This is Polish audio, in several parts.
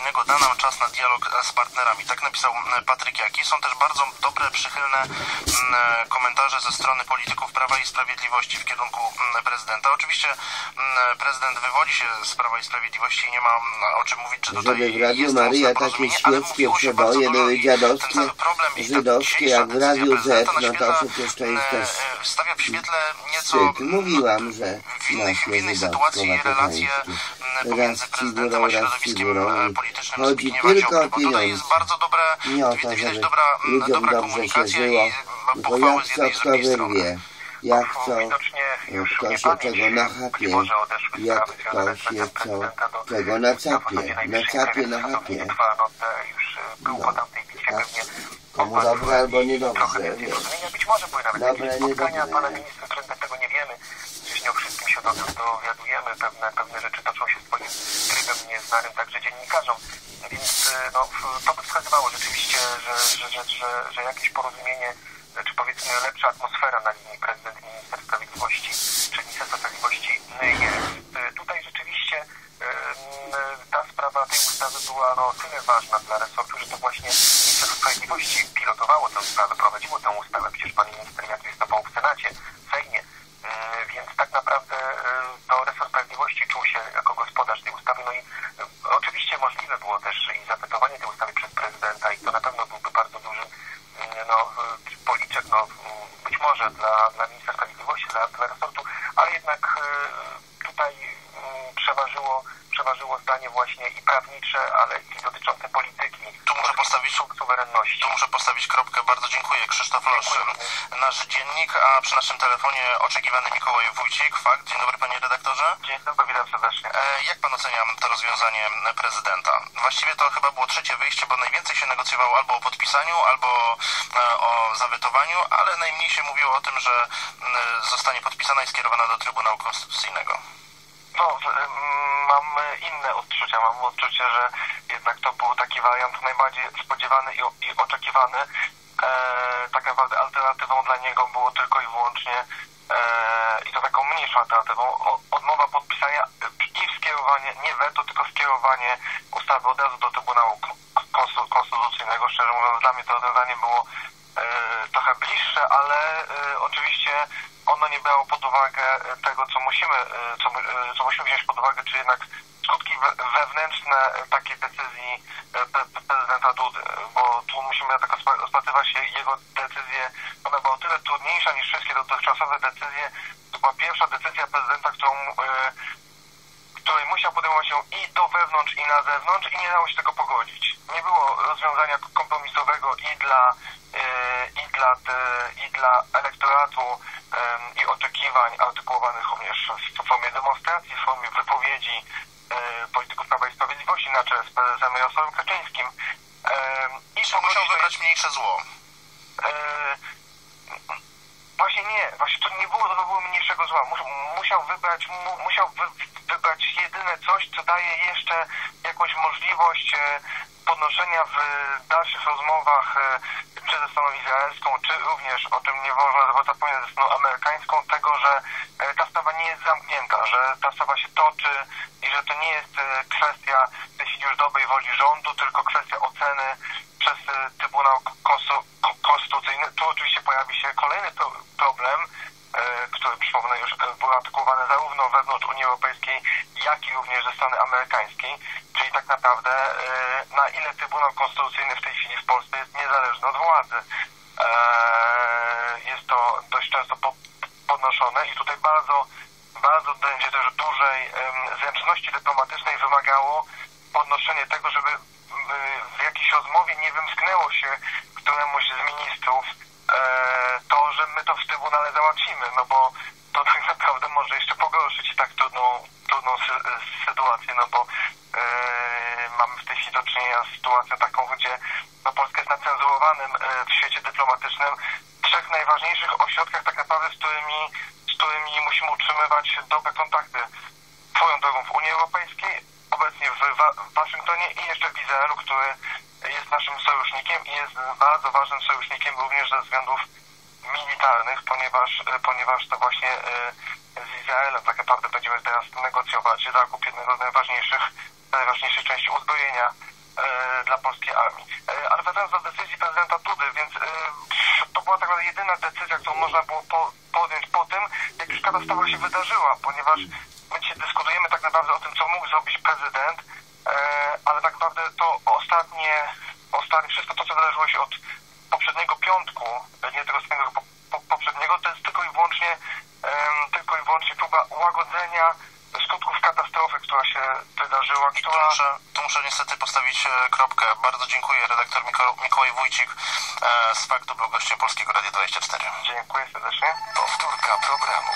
unijnego da nam czas na dialog z partnerami. Tak napisał Patryk Jaki. Są też bardzo dobre, przychylne komentarze ze strony polityków Prawa i Sprawiedliwości w kierunku prezydenta. Oczywiście prezydent wywodzi się z Prawa i Sprawiedliwości i nie ma o czym mówić, czy tutaj żeby w Radiu Maryja takie świeckie przeboje były dziadowskie, żydowskie, jak w Radiu Z, no to przecież to jest też stawia w świetle nieco mówiłam, że w innej sytuacji relacje pomiędzy prezydentem a środowiskiem politycznym chodzi tylko o pieniądze. To jest bardzo dobre, nie o to, żeby dobra dobrze się komunikacja żyło, bo jak co kto wyrwie, jak co kto się czego nachapie, jak kto się czego nacapie, na chapie. No, komu dobre albo niedobrze, być może były nawet dobre, spotkania pana ministra, prezydenta tego nie wiemy. Przecież nie o wszystkim się dowiadujemy. Pewne rzeczy toczą się swoim trybem nieznanym także dziennikarzom. Więc no, to by wskazywało rzeczywiście, że jakieś porozumienie, czy powiedzmy lepsza atmosfera na linii prezydent i minister sprawiedliwości, czy Ministerstwo Sprawiedliwości jest. Tutaj rzeczywiście ta sprawa tej ustawy była no, tyle ważna dla resortu, że to właśnie Ministerstwo Sprawiedliwości pilotowało tę sprawę, prowadziło tę ustawę. Przecież pan minister jak występował w Senacie, w Sejmie, więc tak naprawdę to resort sprawiedliwości czuł się jako gospodarz tej ustawy. No i oczywiście możliwe było też i zawetowanie tej ustawy przez prezydenta i to na pewno byłby bardzo duży policzek, być może dla ministra sprawiedliwości, dla resortu, ale jednak tutaj przeważyło zdanie właśnie i prawnicze, ale i dotyczące polityki. Tu muszę postawić suwerenności. Tu muszę postawić kropkę. Bardzo dziękuję. Krzysztof Losz, nasz dziennik, a przy naszym telefonie oczekiwany Mikołaj Wójcik. Fakt. Dzień dobry, panie redaktorze. Dzień dobry, witam serdecznie. Jak pan ocenia to rozwiązanie prezydenta? Właściwie to chyba było trzecie wyjście, bo najwięcej się negocjowało albo o podpisaniu, albo o zawetowaniu, ale najmniej się mówiło o tym, że zostanie podpisana i skierowana do Trybunału Konstytucyjnego. No, mam inne odczucia. Mam odczucie, że jednak to był taki wariant najbardziej spodziewany i oczekiwany. Tak naprawdę alternatywą dla niego było tylko i wyłącznie i to taką mniejszą alternatywą odmowa podpisania i skierowanie, nie weto, tylko skierowanie ustawy od razu do Trybunału Konstytucyjnego. Szczerze mówiąc, dla mnie to rozwiązanie było trochę bliższe, ale oczywiście ono nie brało pod uwagę tego, co musimy wziąć pod uwagę, czy jednak skutki wewnętrzne takiej decyzji prezydenta Dudy, bo tu musimy tak rozpatrywać jego decyzję. Ona była o tyle trudniejsza niż wszystkie dotychczasowe decyzje. To była pierwsza decyzja prezydenta, której musiał podejmować się i do wewnątrz, i na zewnątrz i nie dało się tego pogodzić. Nie było rozwiązania kompromisowego i dla elektoratu i oczekiwań artykułowanych również w formie demonstracji, w formie wypowiedzi polityków Prawa i Sprawiedliwości na czele z prezesem Jarosławem Kaczyńskim. I musiał wybrać mniejsze zło. Właśnie nie. Właśnie to nie było mniejszego zła. Musiał wybrać jedyne coś, co daje jeszcze jakąś możliwość podnoszenia w dalszych rozmowach czy ze stroną izraelską, czy również, o czym nie można zapomnieć, ze stroną amerykańską, tego, że ta sprawa nie jest zamknięta, że ta sprawa się toczy i że to nie jest kwestia już dobrej woli rządu, tylko kwestia oceny przez Trybunał Konstytucyjny. Tu oczywiście pojawi się kolejny problem, który przypomnę już był artykułowany zarówno wewnątrz Unii Europejskiej, jak i również ze strony amerykańskiej, czyli tak naprawdę na ile Trybunał Konstytucyjny w tej chwili w Polsce jest niezależny od władzy. Jest to dość często podnoszone i tutaj bardzo będzie też dużej zręczności dyplomatycznej wymagało podnoszenie tego, żeby w jakiejś rozmowie nie wymsknęło się któremuś z ministrów to, że my to w Trybunale załatwimy, no bo to tak naprawdę może jeszcze pogorszyć tak trudną sytuację, no bo mamy w tej chwili do czynienia z sytuacją taką, gdzie no, Polska jest na cenzurowanym w świecie dyplomatycznym trzech najważniejszych ośrodkach tak naprawdę, z którymi musimy utrzymywać dobre kontakty. Swoją drogą w Unii Europejskiej, obecnie w Waszyngtonie i jeszcze w Izraelu, który jest naszym sojusznikiem i jest bardzo ważnym sojusznikiem również ze względów militarnych, ponieważ to właśnie z Izraelem tak naprawdę będziemy teraz negocjować zakup jednego z najważniejszej części uzbrojenia dla polskiej armii. Ale wracając do decyzji prezydenta Dudy, więc to była tak naprawdę jedyna decyzja, którą można było podjąć po tym, jak już katastrofa się wydarzyła, ponieważ my dzisiaj dyskutujemy tak naprawdę o tym, co mógł zrobić prezydent, ale tak naprawdę to ostatnie wszystko to, co wydarzyło się od poprzedniego piątku, nie tego samego poprzedniego, to jest tylko i wyłącznie próba łagodzenia skutków katastrofy, która się wydarzyła, Tu muszę niestety postawić kropkę. Bardzo dziękuję. Redaktor Mikołaj Wójcik z Faktu był gościem Polskiego Radia 24. Dziękuję serdecznie. Powtórka programu.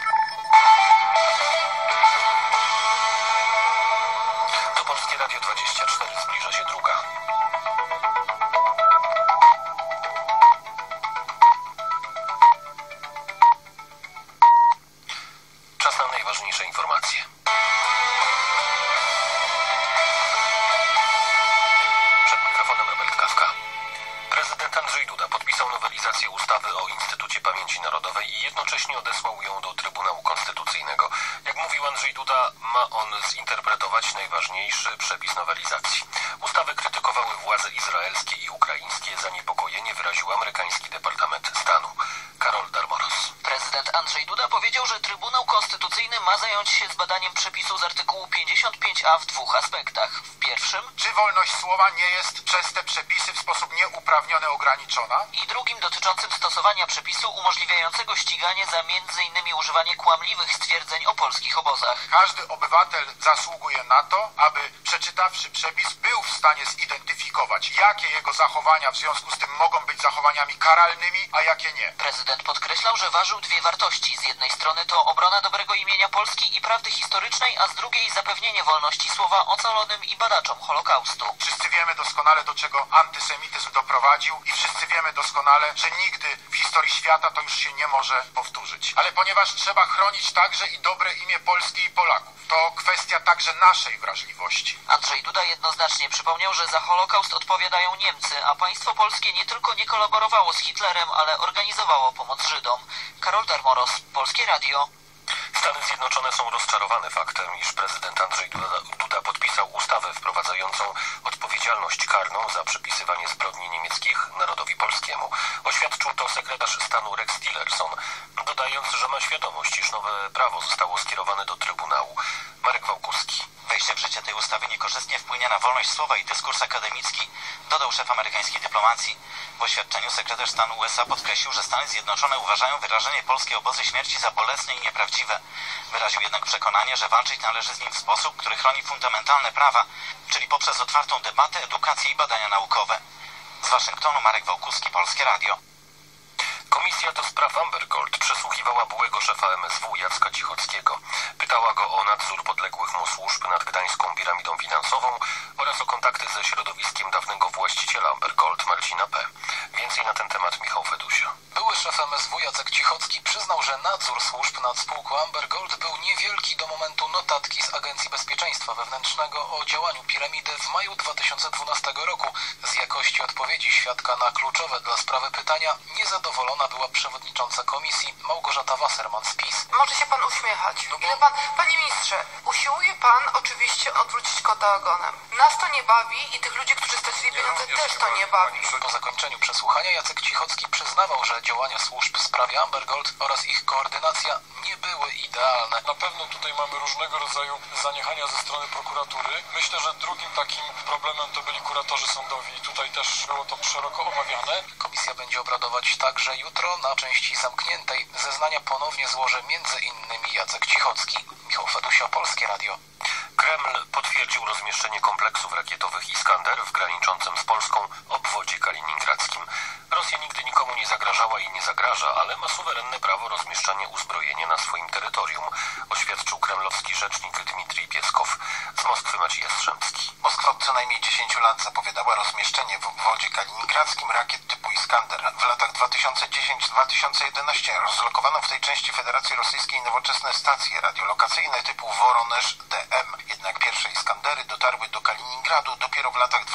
To Polskie Radio 24. Zbliża się druga. Czas na najważniejsze informacje. Przed mikrofonem Robert Kawka. Prezydent Andrzej Duda podpisał nowelizację ustawy o Instytucie Pamięci Narodowej i jednocześnie odesłał ją do Trybunału Konstytucyjnego. Jak mówił Andrzej Duda, ma on zinterpretować najważniejszy przepis nowelizacji. Ustawę krytykowały władze izraelskie i ukraińskie. Zaniepokojenie wyraził amerykański Departament Stanu. Karol Darmoros. Prezydent Andrzej Duda powiedział, że Trybunał Konstytucyjny ma zająć się zbadaniem przepisu z artykułu 55a w dwóch aspektach. W pierwszym, czy wolność słowa nie jest przez te przepisy w sposób nieuprawniony ograniczona? I drugim dotyczącym stosowania przepisu umożliwiającego ściganie za m.in. używanie kłamliwych stwierdzeń o polskich obozach. Każdy obywatel zasługuje na to, aby przeczytawszy przepis był w stanie zidentyfikować, jakie jego zachowania w związku z tym mogą być zachowaniami karalnymi, a jakie nie. Prezydent podkreślał, że ważył dwie wartości. Z jednej strony to obrona dobrego imienia Polski i prawdy historycznej, a z drugiej zapewnienie wolności słowa ocalonym i badaczom Holokaustu. Wszyscy wiemy doskonale, do czego antysemityzm doprowadził i wszyscy wiemy doskonale, że nigdy w historii świata to już się nie może powtórzyć. Ale ponieważ trzeba chronić także i dobre imię Polski i Polaków, to kwestia także naszej wrażliwości. Andrzej Duda jednoznacznie przypomniał, że za Holokaust odpowiadają Niemcy, a państwo polskie nie tylko nie kolaborowało z Hitlerem, ale organizowało pomoc Żydom. Karol Darmoros, Polskie Radio. Stany Zjednoczone są rozczarowane faktem, iż prezydent Andrzej Duda podpisał ustawę wprowadzającą odpowiedzialność karną za przypisywanie zbrodni niemieckich narodowi polskiemu. Oświadczył to sekretarz stanu Rex Tillerson, dodając, że ma świadomość, iż nowe prawo zostało skierowane do Trybunału. Marek Wałkuski. Wejście w życie tej ustawy niekorzystnie wpłynie na wolność słowa i dyskurs akademicki, dodał szef amerykańskiej dyplomacji. W oświadczeniu sekretarz stanu USA podkreślił, że Stany Zjednoczone uważają wyrażenie polskie obozy śmierci za bolesne i nieprawdziwe. Wyraził jednak przekonanie, że walczyć należy z nim w sposób, który chroni fundamentalne prawa, czyli poprzez otwartą debatę, edukację i badania naukowe. Z Waszyngtonu Marek Wałkuski, Polskie Radio. Komisja do spraw Amber Gold przesłuchiwała byłego szefa MSW Jacka Cichockiego. Pytała go o nadzór podległych mu służb nad gdańską piramidą finansową oraz o kontakty ze środowiskiem dawnego właściciela Amber Gold Marcina P. Więcej na ten temat Michał Fedusio. Były szef MSW Jacek Cichocki przyznał, że nadzór służb nad spółką Amber Gold był niewielki do momentu notatki z Agencji Bezpieczeństwa Wewnętrznego o działaniu piramidy w maju 2012 roku. Z jakości odpowiedzi świadka na kluczowe dla sprawy pytania niezadowolona była przewodnicząca komisji Małgorzata Wasserman z PiS. Może się pan uśmiechać. Panie ministrze, usiłuje pan oczywiście odwrócić kota ogonem. Nas to nie bawi i tych ludzi, którzy stracili pieniądze, też to nie bawi. Po zakończeniu przesłuchania Jacek Cichocki przyznawał, że działania służb w sprawie Amber Gold oraz ich koordynacja nie były idealne. Na pewno tutaj mamy różnego rodzaju zaniechania ze strony prokuratury. Myślę, że drugim takim problemem to byli kuratorzy sądowi. Tutaj też było to szeroko omawiane. Komisja będzie obradować także jutro na części zamkniętej. Zeznania ponownie złoży m.in. Jacek Cichocki. Michał Fedusio, Polskie Radio. Kreml potwierdził rozmieszczenie kompleksów rakietowych Iskander w graniczącym z Polską obwodzie kaliningradzkim. Rosja nigdy nikomu nie zagrażała i nie zagraża, ale ma suwerenne prawo rozmieszczania uzbrojenia na swoim terytorium, oświadczył kremlowski rzecznik Dmitrij Pieskow. Z Moskwy Maciej Jastrzębski. Moskwa od co najmniej 10 lat zapowiadała rozmieszczenie w obwodzie kaliningradzkim rakiet typu Iskander. W latach 2010-2011 rozlokowano w tej części Federacji Rosyjskiej nowoczesne stacje radiolokacyjne typu Woroneż DM. Jednak pierwsze Iskandery dotarły do Kaliningradu dopiero w latach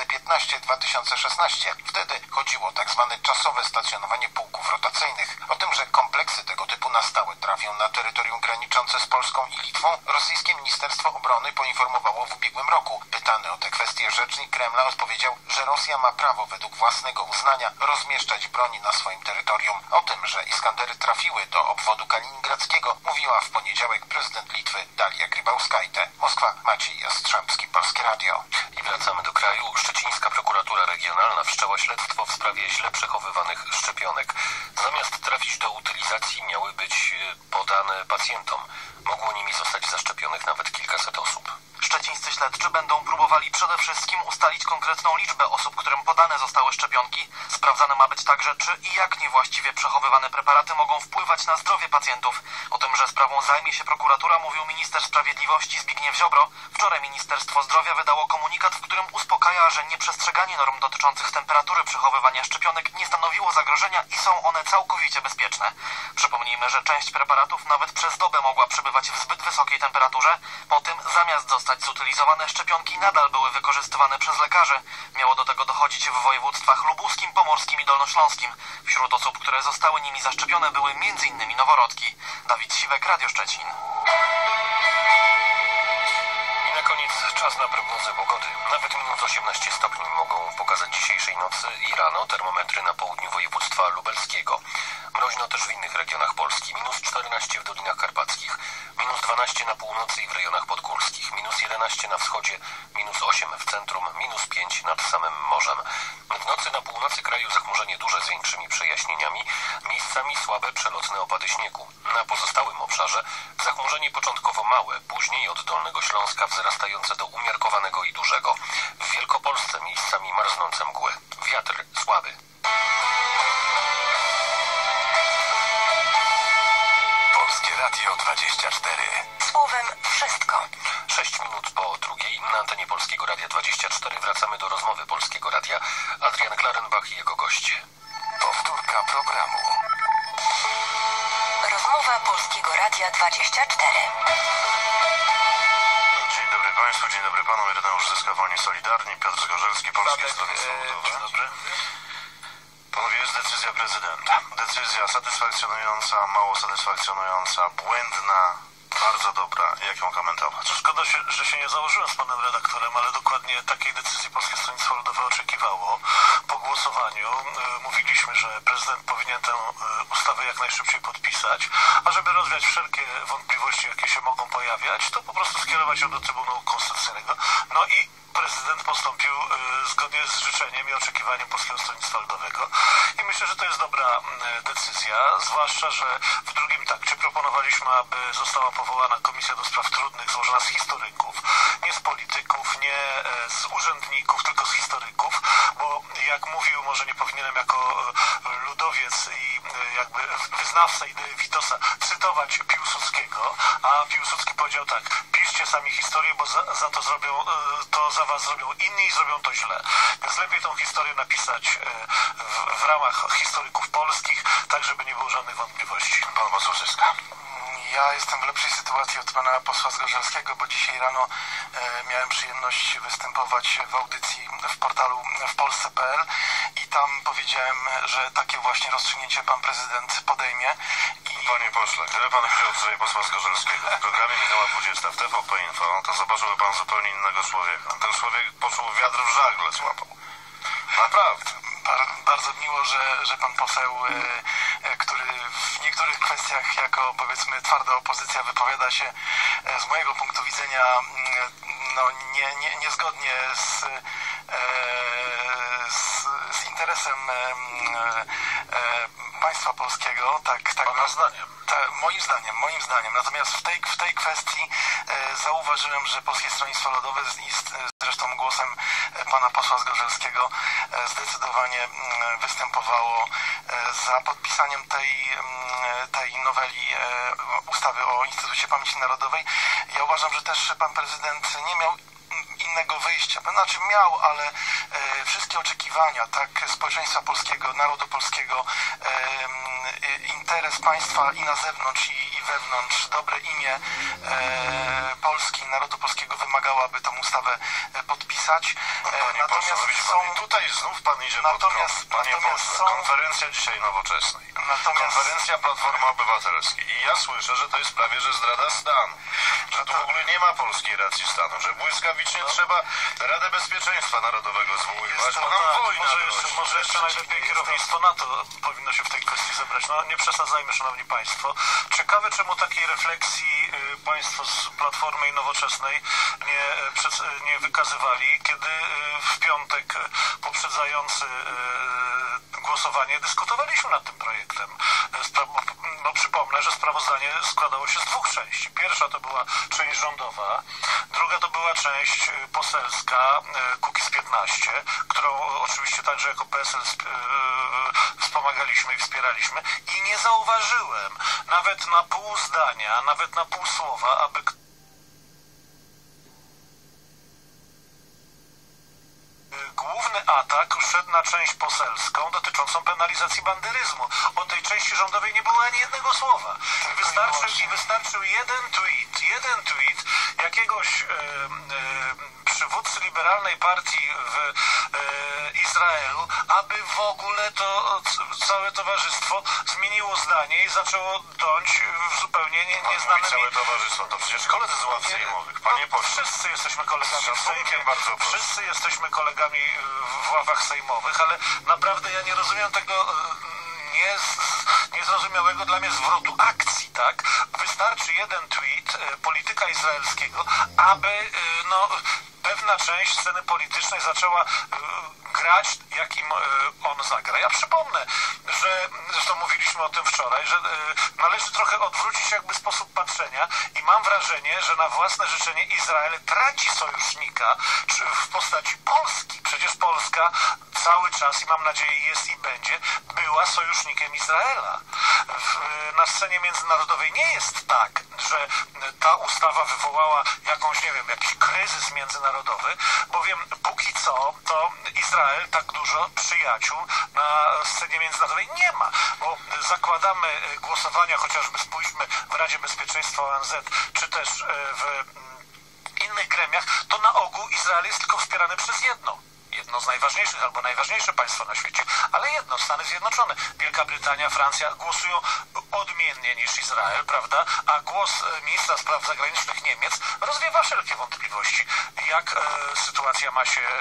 2015-2016. Wtedy chodziło o tak zwane czasowe stacjonowanie pułków rotacyjnych. O tym, że kompleksy tego typu NATO na stałe trafią na terytorium graniczące z Polską i Litwą, rosyjskie Ministerstwo Obrony poinformowało w ubiegłym roku. Pytany o tę kwestię rzecznik Kremla odpowiedział, że Rosja ma prawo według własnego uznania rozmieszczać broń na swoim terytorium. O tym, że Iskandery trafiły do obwodu kaliningradzkiego, mówiła w poniedziałek prezydent Litwy Dalia Grybauskaite. Moskwa, Maciej Jastrzębski, Polskie Radio. I wracamy do kraju. Szczecińska prokuratura regionalna wszczęła śledztwo w sprawie źle przechowywanych szczepionek. Zamiast trafić do utylizacji, miały być podane pacjentom. Mogło nimi zostać zaszczepionych nawet kilkaset osób. Szczecińscy śledczy będą próbowali przede wszystkim ustalić konkretną liczbę osób, którym podane zostały szczepionki. Sprawdzane ma być także, czy i jak niewłaściwie przechowywane preparaty mogą wpływać na zdrowie pacjentów. O tym, że sprawą zajmie się prokuratura, mówił minister sprawiedliwości Zbigniew Ziobro. Wczoraj Ministerstwo Zdrowia wydało komunikat, w którym uspokaja, że nieprzestrzeganie norm dotyczących temperatury przechowywania szczepionek nie stanowiło zagrożenia i są one całkowicie bezpieczne. Przypomnijmy, że część preparatów nawet przez dobę mogła przebywać w zbyt wysokiej temperaturze. Po tym zamiast zostać zutylizowane szczepionki nadal były wykorzystywane przez lekarzy. Miało do tego dochodzić w województwach lubuskim, pomorskim i dolnośląskim. Wśród osób, które zostały nimi zaszczepione, były m.in. noworodki. Dawid Siwek, Radio Szczecin. I na koniec czas na prognozę pogody. Nawet minus 18 stopni mogą pokazać dzisiejszej nocy i rano termometry na południu województwa lubelskiego. Mroźno też w innych regionach Polski. Minus 14 w Dolinach Karpackich, minus 12 na północy i w rejonach podgórskich, minus 11 na wschodzie, minus 8 w centrum, minus 5 nad samym morzem. W nocy na północy kraju zachmurzenie duże z większymi przejaśnieniami, miejscami słabe przelotne opady śniegu. Na pozostałym obszarze zachmurzenie początkowo małe, później od Dolnego Śląska wzrastające do umiarkowanego i dużego. W Wielkopolsce miejscami marznące mgły. Wiatr słaby. Polskie Radio 24. Słowem wszystko. 6 minut po drugiej na antenie Polskiego Radia 24 wracamy do rozmowy Polskiego Radia. Adrian Klarenbach i jego goście. Powtórka programu. Rozmowa Polskiego Radia 24. Dzień dobry Państwu, dzień dobry Panu. Ireneusz Zyska, Wolni Solidarni, Piotr Zgorzelski, Polskie Stronnictwo Ludowe. Dzień dobry. Panowie, jest decyzja prezydenta. Decyzja satysfakcjonująca, mało satysfakcjonująca, błędna, bardzo dobra. Jak ją komentować? Szkoda, że się nie założyłem z panem redaktorem, ale dokładnie takiej decyzji Polskie Stronnictwo Ludowe oczekiwało. Po głosowaniu mówiliśmy, że prezydent powinien tę ustawę jak najszybciej podpisać, a żeby rozwiać wszelkie wątpliwości, jakie się mogą pojawiać, to po prostu skierować ją do Trybunału Konstytucyjnego. No i prezydent postąpił zgodnie z życzeniem i oczekiwaniem Polskiego Stronnictwa Ludowego i myślę, że to jest dobra decyzja, zwłaszcza, że w drugim takcie proponowaliśmy, aby została powołana komisja do spraw trudnych, złożona z historyków, nie z polityków, nie z urzędników, tylko z historyków, bo jak mówił, może nie powinienem jako ludowiec i jakby wyznawca idei Witosa cytować Piłsudskiego, a Piłsudski powiedział tak: piszcie sami historię, bo za to zrobią, to za was zrobią inni i zrobią to źle. Więc lepiej tą historię napisać w ramach historyków polskich, tak żeby nie było żadnych wątpliwości. Pan poseł Zyska. Ja jestem w lepszej sytuacji od pana posła Zgorzelskiego, bo dzisiaj rano miałem przyjemność występować w audycji w portalu wpolsce.pl i tam powiedziałem, że takie właśnie rozstrzygnięcie pan prezydent podejmie. Panie pośle, gdyby pan wziął sobie posła Zgorzelskiego, w programie minęła 20 w TVP Info, to zobaczyłby pan zupełnie innego człowieka. Ten człowiek poczuł wiatr w żagle, złapał. Naprawdę. Bardzo miło, że pan poseł, który w niektórych kwestiach jako, powiedzmy, twarda opozycja wypowiada się z mojego punktu widzenia no, niezgodnie z interesem państwa polskiego. Moim zdaniem. Natomiast w tej kwestii zauważyłem, że Polskie Stronnictwo Ludowe i zresztą głosem pana posła Zgorzelskiego zdecydowanie występowało za podpisaniem tej noweli ustawy o Instytucie Pamięci Narodowej. Ja uważam, że też pan prezydent nie miał innego wyjścia. Znaczy miał, ale wszystkie oczekiwania, tak społeczeństwa polskiego, narodu polskiego, interes państwa i na zewnątrz i wewnątrz, dobre imię Polski, narodu polskiego wymagało, aby tę ustawę podpisać. podpisać. Natomiast tutaj znów pan idzie pod prąd. Konferencja dzisiaj Nowoczesnej. Konferencja Platformy Obywatelskiej. I ja słyszę, że to jest prawie, że zdrada stanu. Że tu w ogóle nie ma polskiej racji stanu. Że błyskawicznie trzeba Radę Bezpieczeństwa Narodowego zwoływać. Może jeszcze najlepiej kierownictwo NATO powinno się w tej kwestii zebrać. No nie przesadzajmy, szanowni państwo. Ciekawe, czemu takiej refleksji państwo z Platformy i Nowoczesnej nie wykazywali, kiedy w piątek poprzedzający głosowanie dyskutowaliśmy nad tym projektem. No, przypomnę, że sprawozdanie składało się z dwóch części. Pierwsza to była część rządowa, druga to była część poselska Kukiz 15, którą oczywiście także jako PSL wspomagaliśmy i wspieraliśmy i nie zauważyłem nawet na pół zdania, nawet na pół słowa, aby główny atak szedł na część poselską dotyczącą penalizacji banderyzmu. O tej części rządowej nie było ani jednego słowa. Wystarczył jeden tweet jakiegoś przywódcy liberalnej partii w Izraelu, aby w ogóle to całe towarzystwo zmieniło zdanie i zaczęło dąć w zupełnie nieznanymi... Całe towarzystwo, to przecież koledzy z ław sejmowych. Panie pośle. Wszyscy jesteśmy kolegami w Sejmie, wszyscy jesteśmy kolegami w ławach sejmowych, ale naprawdę ja nie rozumiem tego niezrozumiałego dla mnie zwrotu akcji, tak? Wystarczy jeden tweet polityka izraelskiego, aby pewna część sceny politycznej zaczęła grać, jakim on zagra. Ja przypomnę, że zresztą mówiliśmy o tym wczoraj, że należy trochę odwrócić jakby sposób patrzenia i mam wrażenie, że na własne życzenie Izrael traci sojusznika w postaci Polski. Przecież Polska cały czas i mam nadzieję jest i będzie, była sojusznikiem Izraela. Na scenie międzynarodowej nie jest tak, że ta ustawa wywołała jakiś kryzys międzynarodowy, bowiem póki co to Izrael tak dużo przyjaciół na scenie międzynarodowej nie ma, bo zakładamy głosowania, chociażby spójrzmy w Radzie Bezpieczeństwa ONZ, czy też w innych gremiach, to na ogół Izrael jest tylko wspierany przez jedno z najważniejszych albo najważniejsze państwo na świecie, ale jedno, Stany Zjednoczone. Wielka Brytania, Francja głosują odmiennie niż Izrael, prawda? A głos ministra spraw zagranicznych Niemiec rozwiewa wszelkie wątpliwości, jak sytuacja ma się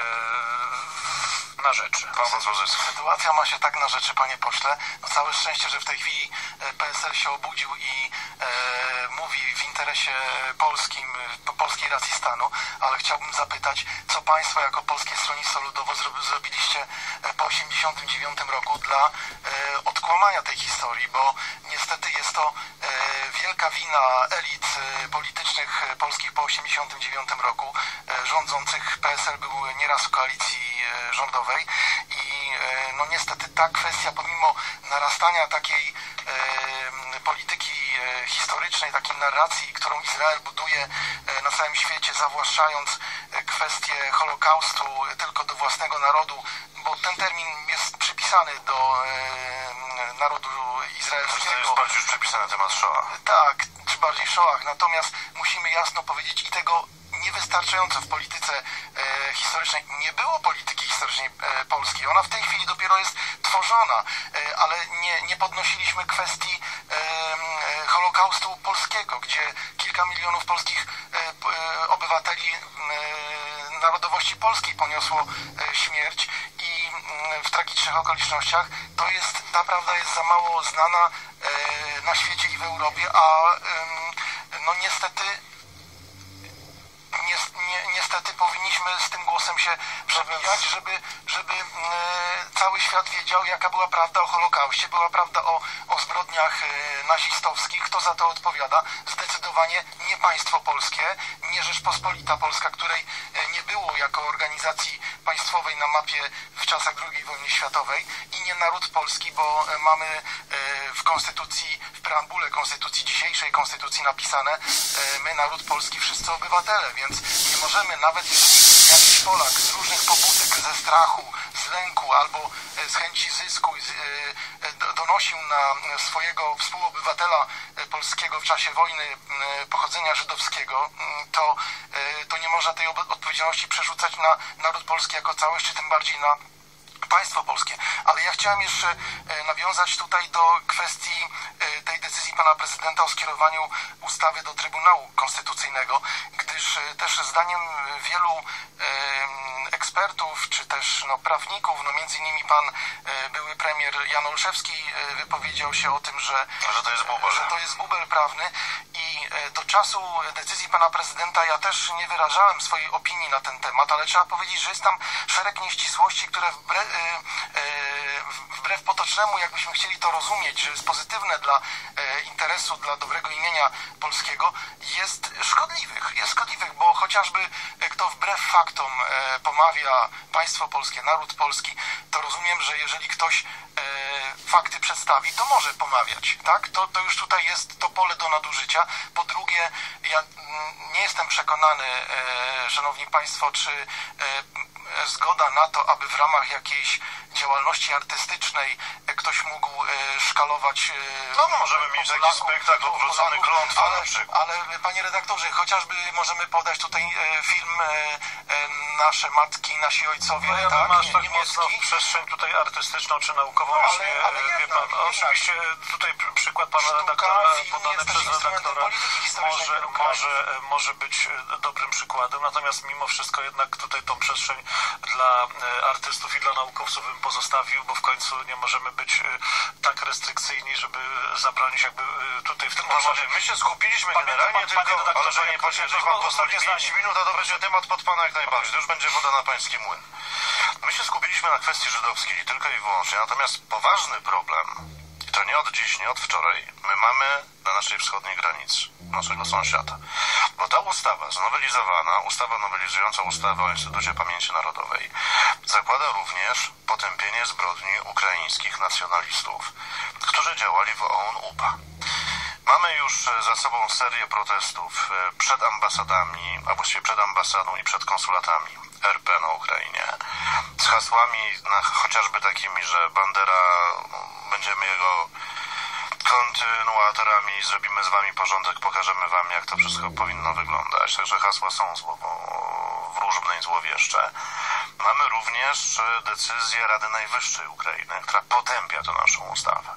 na rzeczy. Sytuacja ma się tak na rzeczy, panie pośle. No całe szczęście, że w tej chwili PSL się obudził i mówi w interesie polskim, polskiej racji stanu, ale chciałbym zapytać, co państwo jako Polskie Stronnictwo Ludowe zrobiliście po 1989 roku dla odkłamania tej historii, bo niestety jest to wielka wina elit politycznych polskich po 1989 roku. Rządzących PSL był nieraz w koalicji rządowej i no niestety ta kwestia, pomimo narastania takiej polityki historycznej, takiej narracji, którą Izrael buduje na całym świecie, zawłaszczając kwestię Holokaustu tylko do własnego narodu, bo ten termin jest przypisany do narodu izraelskiego. To jest bardziej już przypisany temat Shoah. Tak, czy bardziej Shoah. Natomiast musimy jasno powiedzieć, i tego niewystarczająco w polityce historycznej. Nie było polityki historycznej polskiej. Ona w tej chwili dopiero jest tworzona, ale nie podnosiliśmy kwestii Holokaustu polskiego, gdzie kilka milionów polskich obywateli narodowości polskiej poniosło śmierć i w tragicznych okolicznościach. Ta prawda jest za mało znana na świecie i w Europie, a no niestety powinniśmy z tym głosem się przebijać, żeby cały świat wiedział, jaka była prawda o Holokauście, była prawda o zbrodniach nazistowskich, kto za to odpowiada. Zdecydowanie nie państwo polskie, nie Rzeczpospolita Polska, której nie było jako organizacji państwowej na mapie w czasach II wojny światowej, i nie naród polski, bo mamy w konstytucji, w preambule konstytucji, dzisiejszej konstytucji napisane: my, naród polski, wszyscy obywatele, więc nie możemy, nawet jeżeli jakiś Polak z różnych pobudek, ze strachu, z lęku albo z chęci zysku donosił na swojego współobywatela polskiego w czasie wojny pochodzenia żydowskiego, to nie można tej odpowiedzialności przerzucać na naród polski jako całość, czy tym bardziej na państwo polskie. Ale ja chciałem jeszcze nawiązać tutaj do kwestii tej decyzji pana prezydenta o skierowaniu ustawy do Trybunału Konstytucyjnego, gdyż też zdaniem wielu ekspertów, czy też prawników, między innymi pan były premier Jan Olszewski wypowiedział się o tym, że to jest bubel prawny i do czasu decyzji pana prezydenta ja też nie wyrażałem swojej opinii na ten temat, ale trzeba powiedzieć, że jest tam szereg nieścisłości, które wbrew potocznemu, jakbyśmy chcieli to rozumieć, że jest pozytywne dla interesu, dla dobrego imienia polskiego, jest szkodliwych, bo chociażby kto wbrew faktom pomawia państwo polskie, naród polski, to rozumiem, że jeżeli ktoś fakty przedstawi, to może pomawiać, tak? To już tutaj jest to pole do nadużycia. Po drugie, ja nie jestem przekonany, szanowni państwo, czy zgoda na to, aby w ramach jakiejś działalności artystycznej ktoś mógł szkalować... możemy mieć taki spektakl odwrócony klątwa na przykład. Ale panie redaktorze, chociażby możemy podać tutaj film Nasze matki, nasi ojcowie, tak? Masz tak mocno przestrzeń tutaj artystyczną czy naukową, wie pan, oczywiście tutaj przykład pana redaktora podany przez redaktora może być dobrym przykładem, natomiast mimo wszystko jednak tutaj tą przestrzeń dla artystów i dla naukowców bym pozostawił, bo w końcu nie możemy być tak restrykcyjni, żeby zabronić jakby tutaj w tym obszarze. My się skupiliśmy generalnie tylko, ale panie pośle, jeżeli pan pozwoli 5 minut, a to będzie temat pod pana jak najbardziej, to już będzie woda na pański młyn. My się skupiliśmy na kwestii żydowskiej tylko i wyłącznie, natomiast poważny problem, i to nie od dziś, nie od wczoraj, my mamy na naszej wschodniej granicy, naszego sąsiada. Bo ta ustawa znowelizowana, ustawa nowelizująca ustawę o Instytucie Pamięci Narodowej, zakłada również potępienie zbrodni ukraińskich nacjonalistów, którzy działali w OUN-UPA. Mamy już za sobą serię protestów przed ambasadami, a właściwie przed ambasadą i przed konsulatami RP na Ukrainie, z hasłami chociażby takimi, że Bandera, będziemy jego kontynuatorami, zrobimy z wami porządek, pokażemy wam, jak to wszystko powinno wyglądać. Także hasła są wróżbne i złowieszcze. Mamy również decyzję Rady Najwyższej Ukrainy, która potępia tę naszą ustawę.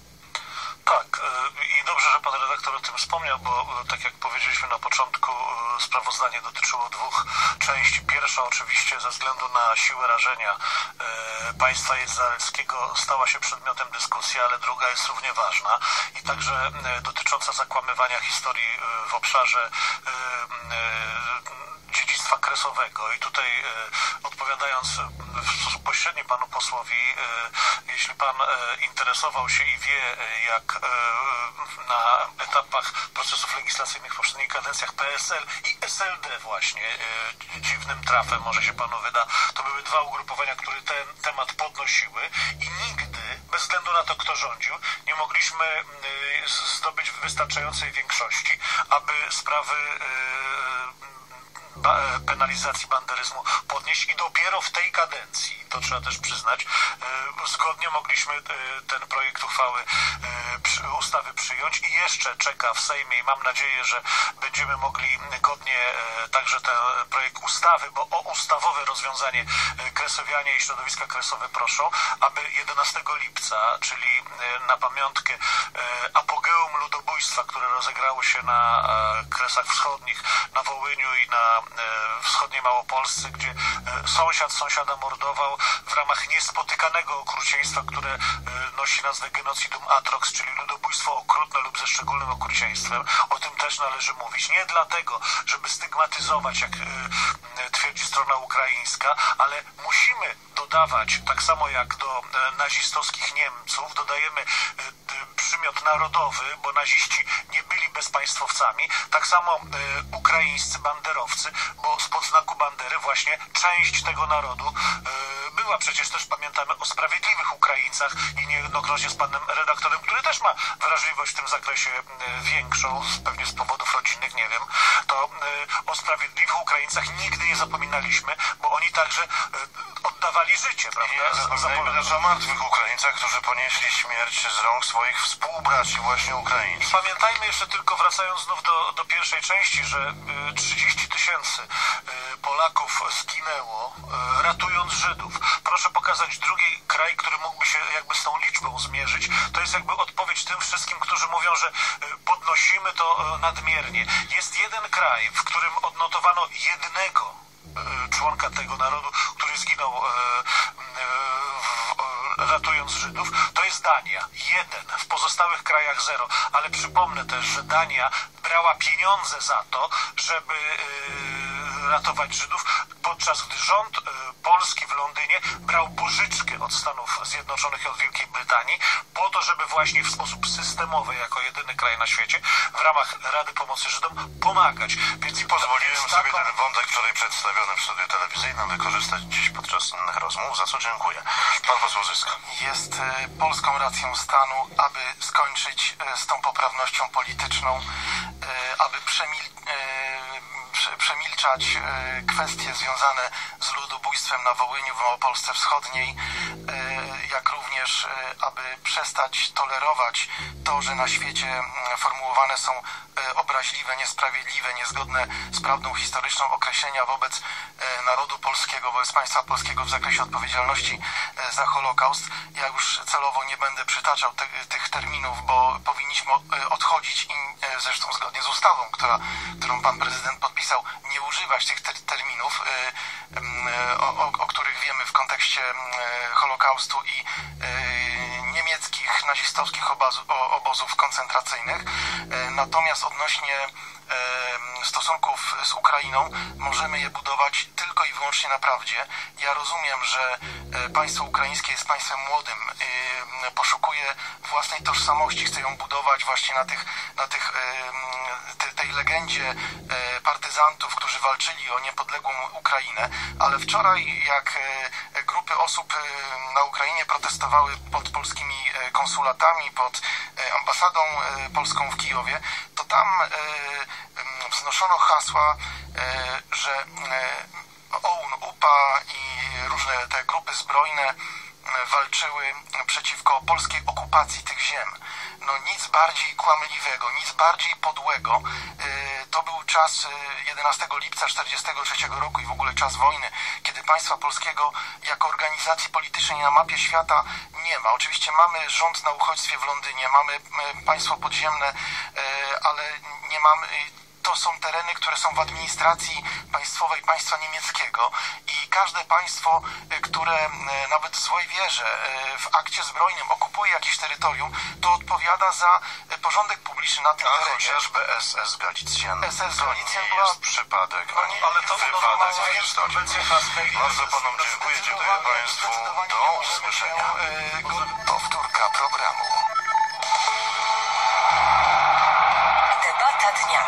Tak, i dobrze, że pan redaktor o tym wspomniał, bo tak jak powiedzieliśmy na początku, sprawozdanie dotyczyło dwóch części. Pierwsza oczywiście ze względu na siłę rażenia państwa izraelskiego stała się przedmiotem dyskusji, ale druga jest równie ważna i także dotycząca zakłamywania historii w obszarze dziedzictwa kresowego. I tutaj odpowiadając w sposób pośredni panu posłowi, jeśli pan interesował się i wie, jak na etapach procesów legislacyjnych w poprzednich kadencjach PSL i SLD właśnie, dziwnym trafem może się panu wyda, to były dwa ugrupowania, które ten temat podnosiły i nigdy, bez względu na to, kto rządził, nie mogliśmy zdobyć wystarczającej większości, aby sprawy penalizacji banderyzmu podnieść i dopiero w tej kadencji, to trzeba też przyznać, zgodnie mogliśmy ten projekt uchwały ustawy przyjąć i jeszcze czeka w Sejmie i mam nadzieję, że będziemy mogli godnie także ten projekt ustawy, bo o ustawowe rozwiązanie kresowianie i środowiska kresowe proszą, aby 11 lipca, czyli na pamiątkę apogeum ludobójstwa, które rozegrało się na Kresach Wschodnich, na Wołyniu i na wschodniej Małopolsce, gdzie sąsiad sąsiada mordował w ramach niespotykanego okrucieństwa, które nosi nazwę genocidum atrox, czyli ludobójstwo okrutne lub ze szczególnym okrucieństwem. O tym też należy mówić. Nie dlatego, żeby stygmatyzować, jak twierdzi strona ukraińska, ale musimy dodawać, tak samo jak do nazistowskich Niemców, dodajemy przymiot narodowy, bo naziści nie byli bezpaństwowcami, tak samo ukraińscy banderowcy, bo spod znaku bandery właśnie część tego narodu była. Przecież też pamiętamy o sprawiedliwych Ukraińcach i niejednokrotnie z panem redaktorem, który też ma wrażliwość w tym zakresie większą, pewnie z powodów rodzinnych, nie wiem, to o sprawiedliwych Ukraińcach nigdy nie zapominaliśmy, bo oni także oddawali życie, prawda? Nie zapominajmy też o martwych Ukraińcach, którzy ponieśli śmierć z rąk swoich współbraci właśnie Ukraińców. Pamiętajmy jeszcze tylko, wracając znów do pierwszej części, że 30 000 Polaków zginęło, ratując Żydów. Proszę pokazać drugi kraj, który mógłby się jakby z tą liczbą zmierzyć. To jest jakby odpowiedź tym wszystkim, którzy mówią, że podnosimy to nadmiernie. Jest jeden kraj, w którym odnotowano jednego członka tego narodu, który zginął ratując Żydów, to jest Dania. Jeden. W pozostałych krajach 0. Ale przypomnę też, że Dania brała pieniądze za to, żeby ratować Żydów, podczas gdy rząd polski w Londynie brał pożyczkę od Stanów Zjednoczonych i od Wielkiej Brytanii po to, żeby właśnie w sposób systemowy, jako jedyny kraj na świecie, w ramach Rady Pomocy Żydom pomagać. Więc pozwoliłem sobie ten wątek wczoraj przedstawiony w studiu telewizyjnym wykorzystać dziś podczas innych rozmów, za co dziękuję. Pan poseł Zyska. Jest polską racją stanu, aby skończyć z tą poprawnością polityczną, aby przemilczać kwestie związane z ludobójstwem na Wołyniu, w Małopolsce Wschodniej, jak również aby przestać tolerować to, że na świecie formułowane są obraźliwe, niesprawiedliwe, niezgodne z prawdą historyczną określenia wobec narodu polskiego, wobec państwa polskiego w zakresie odpowiedzialności za Holokaust. Ja już celowo nie będę przytaczał tych terminów, bo powinniśmy odchodzić i zresztą zgodnie z ustawą, którą pan prezydent podpisał, nie używać tych terminów, o których wiemy w kontekście Holokaustu i niemieckich, nazistowskich obozów koncentracyjnych. Natomiast odnośnie stosunków z Ukrainą możemy je budować tylko i wyłącznie na prawdzie. Ja rozumiem, że państwo ukraińskie jest państwem młodym, poszukuje własnej tożsamości, chce ją budować właśnie na tej legendzie partyzantów, którzy walczyli o niepodległą Ukrainę, ale wczoraj jak grupy osób na Ukrainie protestowały pod polskimi konsulatami, pod ambasadą polską w Kijowie, to tam wznoszono hasła, że OUN, UPA i różne te grupy zbrojne walczyły przeciwko polskiej okupacji tych ziem. No nic bardziej kłamliwego, nic bardziej podłego. To był czas 11 lipca 1943 roku i w ogóle czas wojny, kiedy państwa polskiego jako organizacji politycznej na mapie świata nie ma. Oczywiście mamy rząd na uchodźstwie w Londynie, mamy państwo podziemne, ale nie mamy... To są tereny, które są w administracji państwowej państwa niemieckiego i każde państwo, które nawet w złej wierze w akcie zbrojnym okupuje jakieś terytorium, to odpowiada za porządek publiczny na tym terenie. Chociażby SS Galicjan. SS Galicjan to nie jest przypadek, ale to wypadek w historii. Bardzo panom dziękuję, dziękuję państwu. Do usłyszenia. Powtórka programu. Debata dnia.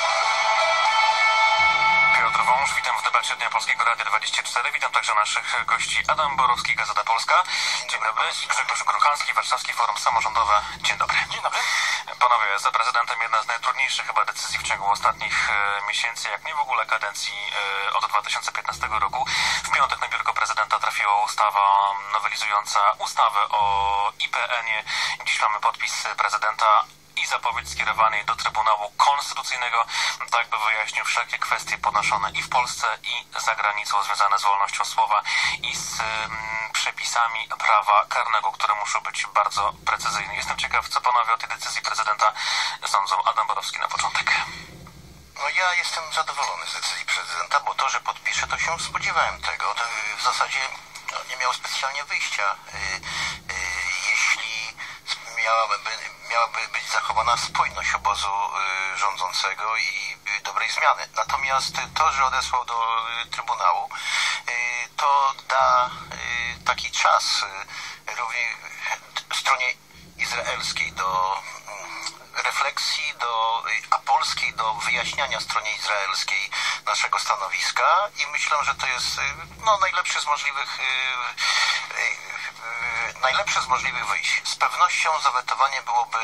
Witam w debacie Dnia Polskiego Radia 24. Witam także naszych gości. Adam Borowski, Gazeta Polska. Dzień dobry. I Grzegorz Gruchalski, Warszawskie Forum Samorządowe. Dzień dobry. Dzień dobry. Panowie, za prezydentem jedna z najtrudniejszych chyba decyzji w ciągu ostatnich miesięcy, jak nie w ogóle kadencji od 2015 roku. W piątek na biurko prezydenta trafiła ustawa nowelizująca ustawę o IPN-ie. Dziś mamy podpis prezydenta i zapowiedź skierowanej do Trybunału Konstytucyjnego, tak by wyjaśnił wszelkie kwestie podnoszone i w Polsce, i za granicą związane z wolnością słowa i z przepisami prawa karnego, które muszą być bardzo precyzyjne. Jestem ciekaw, co panowie o tej decyzji prezydenta sądzą. Adam Borowski na początek. No ja jestem zadowolony z decyzji prezydenta, bo to, że podpisze, to się spodziewałem tego. To w zasadzie nie miał specjalnie wyjścia. Jeśli miałaby być zachowana spójność obozu rządzącego i dobrej zmiany. Natomiast to, że odesłał do Trybunału, to da taki czas również stronie izraelskiej do refleksji, a polskiej do wyjaśniania stronie izraelskiej naszego stanowiska i myślę, że to jest najlepsze z możliwych wyjść. Z pewnością zawetowanie byłoby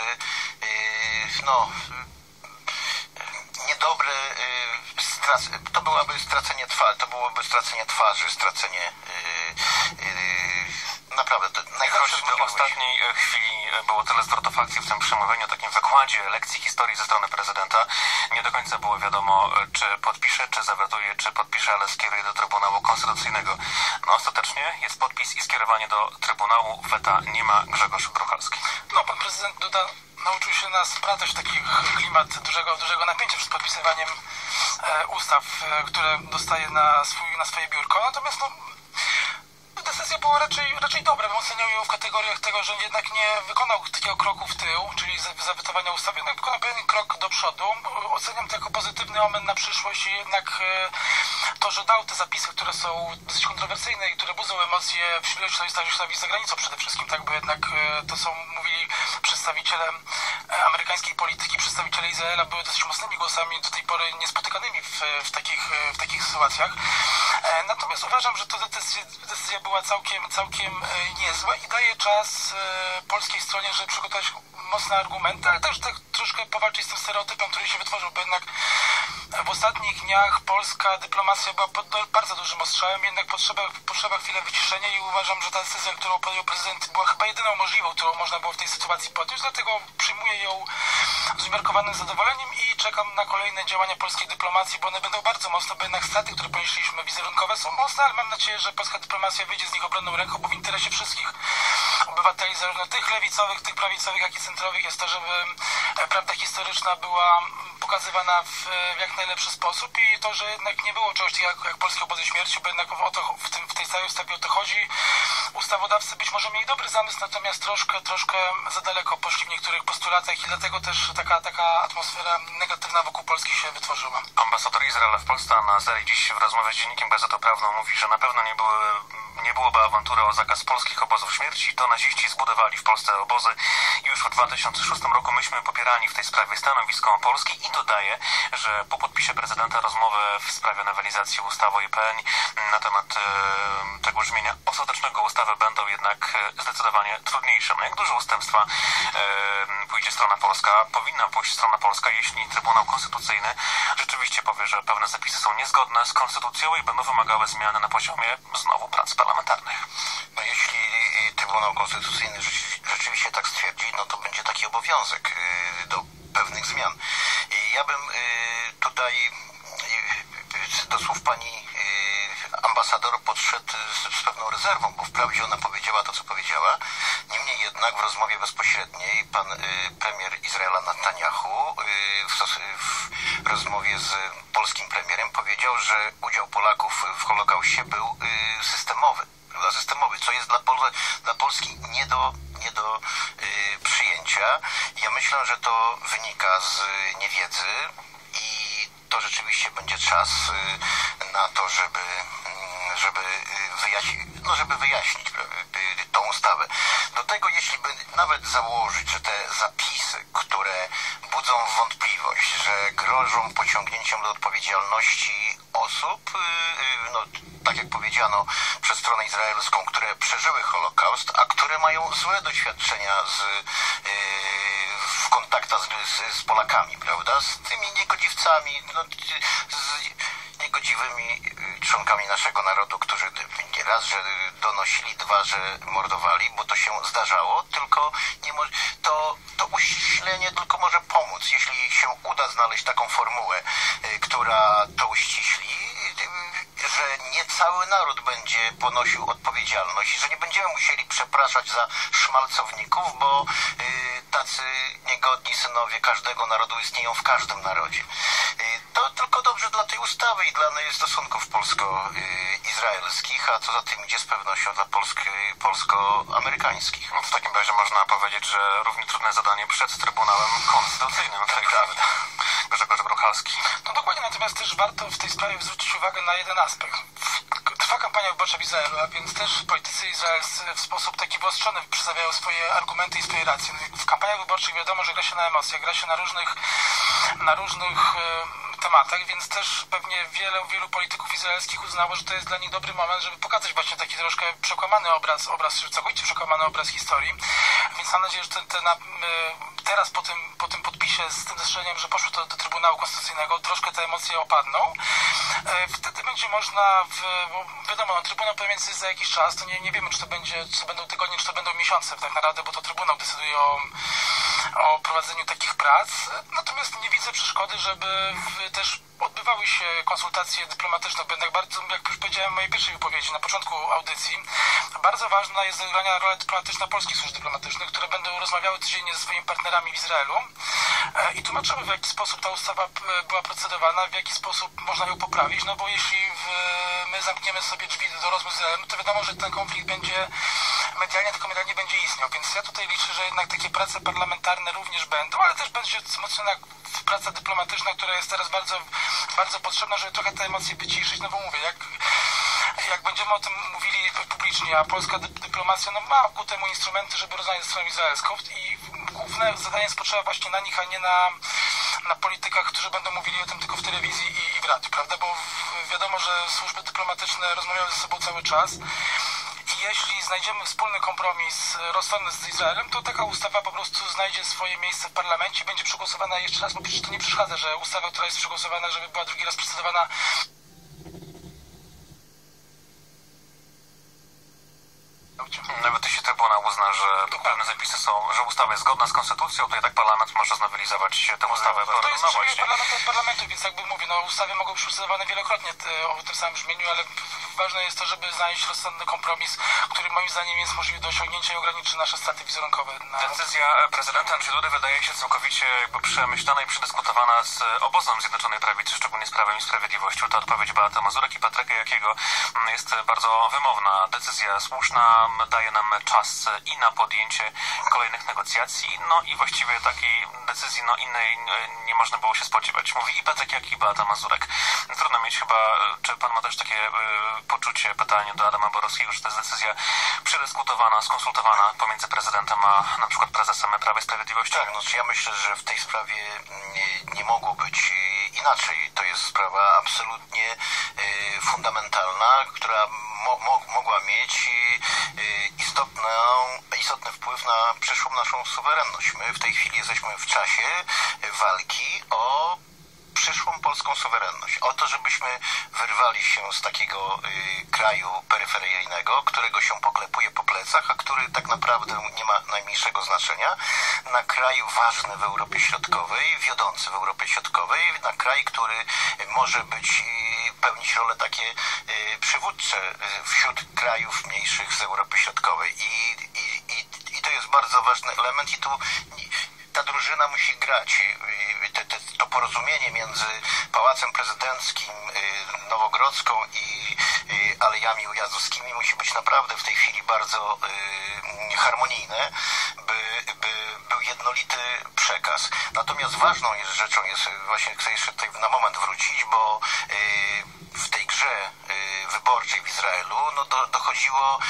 niedobre, to byłoby stracenie twarzy, stracenie naprawdę najgorsze do ostatniej chwili było tyle zwrotów akcji w tym przemówieniu, takim wykładzie lekcji historii ze strony prezydenta. Nie do końca było wiadomo, czy podpisze, czy zawetuje, czy podpisze, ale skieruje do Trybunału Konstytucyjnego. No ostatecznie jest podpis i skierowanie do Trybunału. Weta nie ma Grzegorz Bruchalski. No, pan prezydent Duda nauczył się nas sprawdzać taki klimat dużego napięcia przed podpisywaniem ustaw, które dostaje na swoje biurko. Natomiast decyzja była raczej dobra. Bym oceniał ją w kategoriach tego, że jednak nie wykonał takiego kroku w tył, czyli zawetowania ustawy, jednak wykonał pewien krok do przodu. Oceniam to jako pozytywny omen na przyszłość i jednak to, że dał te zapisy, które są dosyć kontrowersyjne i które budzą emocje wśród środowisk za granicą przede wszystkim, tak, bo jednak to są, mówili przedstawiciele amerykańskiej polityki, przedstawiciele Izraela były dosyć mocnymi głosami, do tej pory niespotykanymi w takich sytuacjach. Natomiast uważam, że to decyzja była całkiem niezła i daje czas polskiej stronie, żeby przygotować mocne argumenty, ale też tak troszkę powalczyć z tym stereotypem, który się wytworzył, bo jednak w ostatnich dniach polska dyplomacja była pod bardzo dużym ostrzałem, jednak potrzeba chwilę wyciszenia i uważam, że ta decyzja, którą podjął prezydent, była chyba jedyną możliwą, którą można było w tej sytuacji podjąć, dlatego przyjmuję ją z umiarkowanym zadowoleniem i czekam na kolejne działania polskiej dyplomacji, bo one będą bardzo mocne, bo jednak straty, które ponieśliśmy wizerunkowe są mocne, ale mam nadzieję, że polska dyplomacja wyjdzie z nich obronną ręką, bo w interesie wszystkich obywateli, zarówno tych lewicowych, tych prawicowych, jak i centrowych jest to, żeby prawda historyczna była pokazywana w jak najlepszy sposób i to, że jednak nie było czegoś takiego jak polskie obozy śmierci, bo jednak w tej całej ustawie o to chodzi. Ustawodawcy być może mieli dobry zamysł, natomiast troszkę za daleko poszli w niektórych postulatach i dlatego też taka atmosfera negatywna wokół Polski się wytworzyła. Ambasador Izraela w Polsce, Anna Azari, dziś w rozmowie z dziennikiem Gazetą Prawną mówi, że na pewno nie byłoby awantury o zakaz polskich obozów śmierci. To naziści zbudowali w Polsce obozy i już w 2006 roku myśmy popierali w tej sprawie stanowisko Polski i dodaje, że po podpisie prezydenta rozmowy w sprawie nowelizacji ustawy o IPN na temat tego brzmienia ostatecznego ustawy będą jednak zdecydowanie trudniejsze. No jak duże ustępstwa pójdzie strona polska, powinna pójść strona polska, jeśli Trybunał Konstytucyjny rzeczywiście powie, że pewne zapisy są niezgodne z konstytucją i będą wymagały zmiany na poziomie znowu prac parlamentarnych. No jeśli Trybunał Konstytucyjny rzeczywiście tak stwierdzi, no to będzie taki obowiązek do pewnych zmian. Ja bym tutaj do słów pani ambasador podszedł z pewną rezerwą, bo wprawdzie ona powiedziała to, co powiedziała. Niemniej jednak w rozmowie bezpośredniej pan premier Izraela Netanyahu w rozmowie z polskim premierem powiedział, że udział Polaków w Holokauście był systemowy, co jest dla Polski nie do przyjęcia. Ja myślę, że to wynika z niewiedzy i to rzeczywiście będzie czas na to, żeby wyjaśnić tą ustawę. Do tego, jeśli by nawet założyć, że te zapisy, które budzą wątpliwość, że grożą pociągnięciem do odpowiedzialności osób, no, tak jak powiedziano przez stronę izraelską, które przeżyły Holokaust, a które mają złe doświadczenia w kontaktach z Polakami, prawda? Z tymi niegodziwcami, z niegodziwymi członkami naszego narodu, którzy nie raz, że donosili, dwa, że mordowali, bo to się zdarzało, tylko to uściślenie tylko może pomóc, jeśli się uda znaleźć taką formułę, która to uściśli, że nie cały naród będzie ponosił odpowiedzialność i że nie będziemy musieli przepraszać za szmalcowników, bo tacy niegodni synowie każdego narodu istnieją w każdym narodzie. To tylko dobrze dla tej ustawy i dla stosunków polsko-izraelskich, a co za tym idzie z pewnością dla polsko-amerykańskich. No w takim razie można powiedzieć, że równie trudne zadanie przed Trybunałem Konstytucyjnym. Grzegorz Bruchalski. No dokładnie, natomiast też warto w tej sprawie zwrócić uwagę na jeden aspekt. Trwa kampania wyborcza w Izraelu, a więc też politycy izraelscy w sposób taki wyostrzony przedstawiają swoje argumenty i swoje racje. W kampaniach wyborczych wiadomo, że gra się na emocjach, gra się na różnych tematach, więc też pewnie wielu polityków izraelskich uznało, że to jest dla nich dobry moment, żeby pokazać właśnie taki troszkę przekłamany obraz całkowicie przekłamany obraz historii. Więc mam nadzieję, że teraz po tym podpisie z tym zastrzeżeniem, że poszło to do Trybunału Konstytucyjnego, troszkę te emocje opadną. Wtedy będzie można, bo wiadomo, Trybunał pewnie jest za jakiś czas, to nie wiemy, czy to będą tygodnie, czy to będą miesiące tak naprawdę, bo to Trybunał decyduje o prowadzeniu takich prac. Natomiast nie widzę przeszkody, żeby też odbywały się konsultacje dyplomatyczne, bo jednak bardzo, jak już powiedziałem w mojej pierwszej wypowiedzi na początku audycji, bardzo ważna jest rola dyplomatyczna polskich służb dyplomatycznych, które będą rozmawiały codziennie ze swoimi partnerami w Izraelu i tłumaczyły, w jaki sposób ta ustawa była procedowana, w jaki sposób można ją poprawić, no bo jeśli my zamkniemy sobie drzwi do rozmów z Izraelem, to wiadomo, że ten konflikt będzie tylko medialnie będzie istniał, więc ja tutaj liczę, że jednak takie prace parlamentarne również będą, ale też będzie wzmocniona praca dyplomatyczna, która jest teraz bardzo, bardzo potrzebna, żeby trochę te emocje wyciszyć, no bo mówię, jak będziemy o tym mówili publicznie, a polska dyplomacja ma ku temu instrumenty, żeby rozmawiać ze stroną izraelską i główne zadanie spoczywa właśnie na nich, a nie na politykach, którzy będą mówili o tym tylko w telewizji i w radiu, prawda, bo wiadomo, że służby dyplomatyczne rozmawiają ze sobą cały czas. I jeśli znajdziemy wspólny kompromis rozsądny z Izraelem, to taka ustawa po prostu znajdzie swoje miejsce w parlamencie i będzie przegłosowana jeszcze raz, bo przecież to nie przeszkadza, że ustawa, która jest przegłosowana, żeby była drugi raz procedowana. Nawet jeśli Trybunał uzna, że pewne zapisy są, że ustawa jest zgodna z konstytucją, to i tak parlament może znowelizować tę ustawę. To jest parlamentu, więc jakby mówię, ustawy mogą być procedowane wielokrotnie o tym samym brzmieniu, ale ważne jest to, żeby znaleźć rozsądny kompromis, który moim zdaniem jest możliwy do osiągnięcia i ograniczy nasze straty wizerunkowe. Decyzja prezydenta Andrzeja Dudy wydaje się całkowicie przemyślana i przedyskutowana z obozem Zjednoczonej Prawicy, szczególnie z Prawem i Sprawiedliwością. Ta odpowiedź Beaty Mazurek i Patryka Jakiego jest bardzo wymowna. Decyzja słuszna, daje nam czas i na podjęcie kolejnych negocjacji, i właściwie takiej decyzji innej nie można było się spodziewać. Mówi i Patryk Jak i Beata Mazurek. Trudno mieć chyba, czy pan ma też takie poczucie, pytanie do Adama Borowskiego, że to jest decyzja przedyskutowana, skonsultowana pomiędzy prezydentem a na przykład prezesem Prawa i Sprawiedliwości? Tak, ja myślę, że w tej sprawie nie mogło być inaczej. To jest sprawa absolutnie fundamentalna, która mogła mieć istotny wpływ na przyszłą naszą suwerenność. My w tej chwili jesteśmy w czasie walki o przyszłą polską suwerenność. O to, żebyśmy wyrwali się z takiego kraju peryferyjnego, którego się poklepuje po plecach, a który tak naprawdę nie ma najmniejszego znaczenia, na kraj ważny w Europie Środkowej, wiodący w Europie Środkowej, na kraj, który może pełnić role takie przywódcze wśród krajów mniejszych z Europy Środkowej. I to jest bardzo ważny element i tu ta drużyna musi grać. To porozumienie między Pałacem Prezydenckim, Nowogrodzką i Alejami Ujazdowskimi musi być naprawdę w tej chwili bardzo harmonijne, by był jednolity przekaz. Natomiast ważną rzeczą jest, właśnie chcę jeszcze tutaj na moment wrócić, bo w tej grze wyborczej w Izraelu dochodziło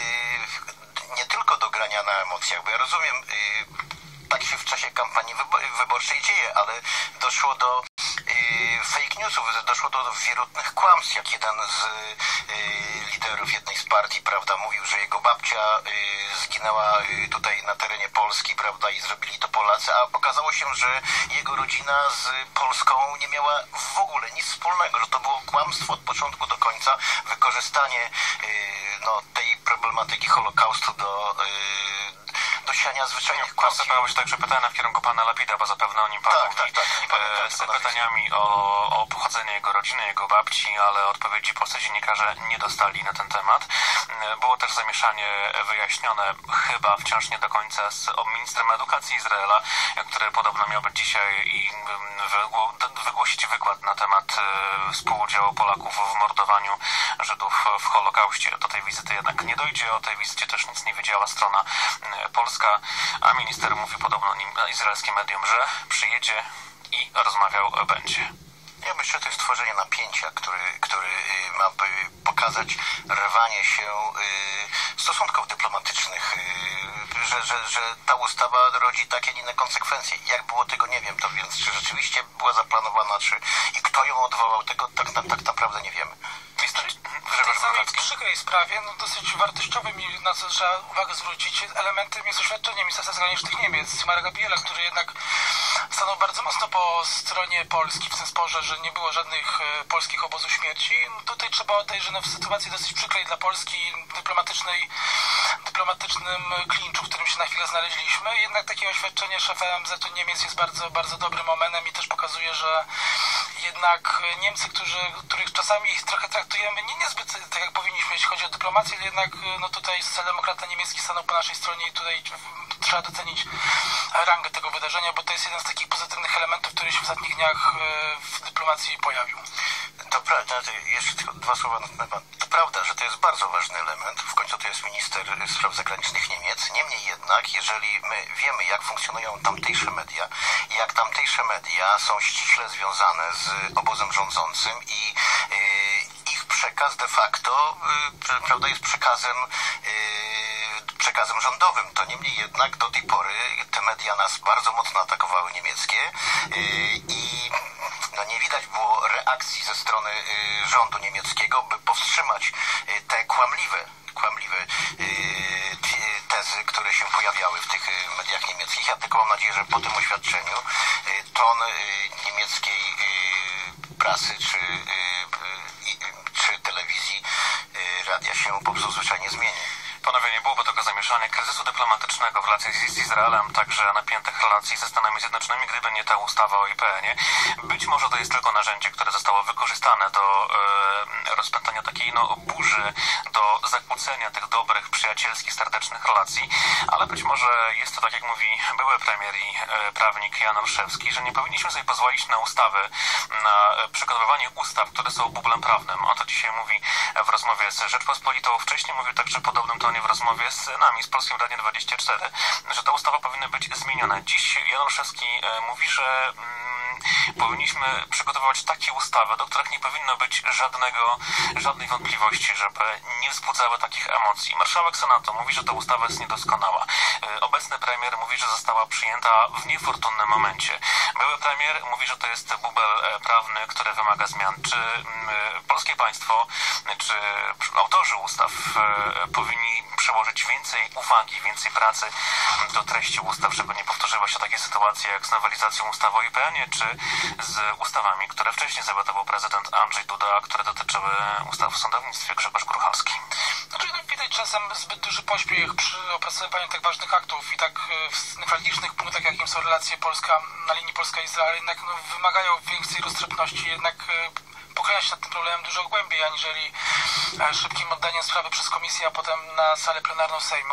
nie tylko do grania na emocjach, bo ja rozumiem, tak się w czasie kampanii wyborczej dzieje, ale doszło do fake newsów, doszło do wierutnych kłamstw, jak jeden z liderów jednej z partii, prawda, mówił, że jego babcia zginęła tutaj na terenie Polski, prawda, i zrobili to Polacy, a okazało się, że jego rodzina z Polską nie miała w ogóle nic wspólnego, że to było kłamstwo od początku do końca, wykorzystanie tej problematyki Holokaustu do siania zwyczajnych kłamstw. Posypały się także pytania w kierunku pana Lapida, bo zapewne o nim pan mówi. Z pytaniami o pochodzenie jego rodziny, jego babci, ale odpowiedzi polscy dziennikarze nie dostali na ten temat. Było też zamieszanie wyjaśnione, chyba wciąż nie do końca, z ministrem edukacji Izraela, który podobno miał być dzisiaj i wygłosić wykład na temat współudziału Polaków w mordowaniu Żydów w Holokauście. Do tej wizyty jednak nie dojdzie. O tej wizycie też nic nie wiedziała strona polska, a minister mówi podobno izraelskim medium, że przyjedzie i rozmawiał będzie. Ja myślę, że to jest tworzenie napięcia, który ma pokazać rwanie się stosunków dyplomatycznych, że ta ustawa rodzi takie inne konsekwencje. Jak było tego nie wiem, to więc czy rzeczywiście była zaplanowana, i kto ją odwołał, tego tak naprawdę nie wiemy. W tej całej przykrej sprawie, dosyć wartościowym i na co trzeba uwagę zwrócić, elementem jest oświadczenie ministra zagranicznych Niemiec, Sigmara Gabriela, który jednak stanął bardzo mocno po stronie Polski w tym sporze, że nie było żadnych polskich obozów śmierci. Tutaj trzeba oddać, że w sytuacji dosyć przykrej dla Polski, dyplomatycznym klinczu, w którym się na chwilę znaleźliśmy, jednak takie oświadczenie szefa MZ-u Niemiec jest bardzo, bardzo dobrym momentem i też pokazuje, że jednak Niemcy, których czasami trochę traktujemy niezbyt tak jak powinniśmy, jeśli chodzi o dyplomację, ale jednak tutaj socjaldemokrata niemiecki stanął po naszej stronie i tutaj trzeba docenić rangę tego wydarzenia, bo to jest jeden z takich pozytywnych elementów, który się w ostatnich dniach w dyplomacji pojawił. To prawda, jeszcze tylko 2 słowa na ten temat. To prawda, że to jest bardzo ważny element, w końcu to jest minister spraw zagranicznych Niemiec. Niemniej jednak, jeżeli my wiemy, jak funkcjonują tamtejsze media i jak tamtejsze media są ściśle związane z obozem rządzącym i ich przekaz de facto, prawda, jest przekazem rządowym, to niemniej jednak do tej pory te media nas bardzo mocno atakowały niemieckie i nie widać było reakcji ze strony rządu niemieckiego, by powstrzymać te kłamliwe tezy, które się pojawiały w tych mediach niemieckich. Ja tylko mam nadzieję, że po tym oświadczeniu ton niemieckiej prasy czy telewizji, radia się po prostu zwyczajnie zmieni. Panowie, nie byłoby tego zamieszania kryzysu dyplomatycznego w relacjach z Izraelem, także napiętych relacji ze Stanami Zjednoczonymi, gdyby nie ta ustawa o IPN-ie. Być może to jest tylko narzędzie, które zostało wykorzystane do rozpętania takiej burzy, do zakłócenia tych dobrych, przyjacielskich, serdecznych relacji, ale być może jest to, tak jak mówi były premier i prawnik Jan Olszewski, że nie powinniśmy sobie pozwolić na ustawy, na przygotowywanie ustaw, które są bublem prawnym. O to dzisiaj mówi w rozmowie z Rzeczpospolitą. Wcześniej mówił także podobnym tonie w rozmowie z nami, z Polskim Radiem 24, że ta ustawa powinna być zmieniona. Dziś Jan Olszewski mówi, że powinniśmy przygotowywać takie ustawy, do których nie powinno być żadnej wątpliwości, żeby nie wzbudzały takich emocji. Marszałek Senatu mówi, że ta ustawa jest niedoskonała. Obecny premier mówi, że została przyjęta w niefortunnym momencie. Były premier mówi, że to jest bubel prawny, który wymaga zmian. Czy polskie państwo, czy autorzy ustaw powinni przyłożyć więcej uwagi, więcej pracy do treści ustaw, żeby nie powtórzyły się takie sytuacje jak z nowelizacją ustawy o IPN-ie, czy z ustawami, które wcześniej zawetował prezydent Andrzej Duda, które dotyczyły ustaw w sądownictwie, Grzegorz Gruchalski. Znaczy, widać czasem zbyt duży pośpiech przy opracowywaniu tak ważnych aktów i tak w newralgicznych punktach, jakim są relacje na linii Polska-Izrael, jednak wymagają większej roztropności, jednak pochyla się nad tym problemem dużo głębiej, aniżeli szybkim oddaniem sprawy przez komisję, a potem na salę plenarną Sejmu.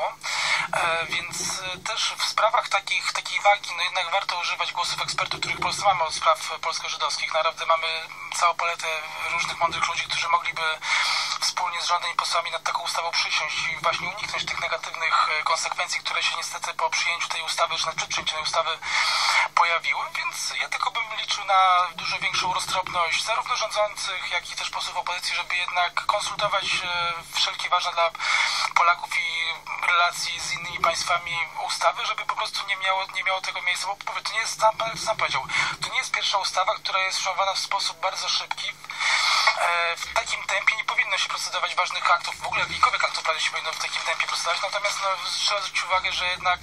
Więc też w sprawach takiej wagi, jednak warto używać głosów ekspertów, których w Polsce mamy od spraw polsko-żydowskich. Naprawdę mamy całą paletę różnych mądrych ludzi, którzy mogliby wspólnie z rządem i posłami nad taką ustawą przysiąść i właśnie uniknąć tych negatywnych konsekwencji, które się niestety po przyjęciu tej ustawy, czy przed przyjęciem tej ustawy pojawiły. Więc ja tylko bym liczył na dużo większą roztropność zarówno rządzących, jak i też posłów opozycji, żeby jednak konsultować wszelkie ważne dla Polaków i relacji z innymi państwami ustawy, żeby po prostu nie miało tego miejsca, bo to nie jest, sam powiedział, to nie jest pierwsza ustawa, która jest przyjmowana w sposób bardzo szybki. W takim tempie nie powinno się procedować ważnych aktów, w ogóle jakichkolwiek aktów prawie się powinno w takim tempie procedować, natomiast trzeba zwrócić uwagę, że jednak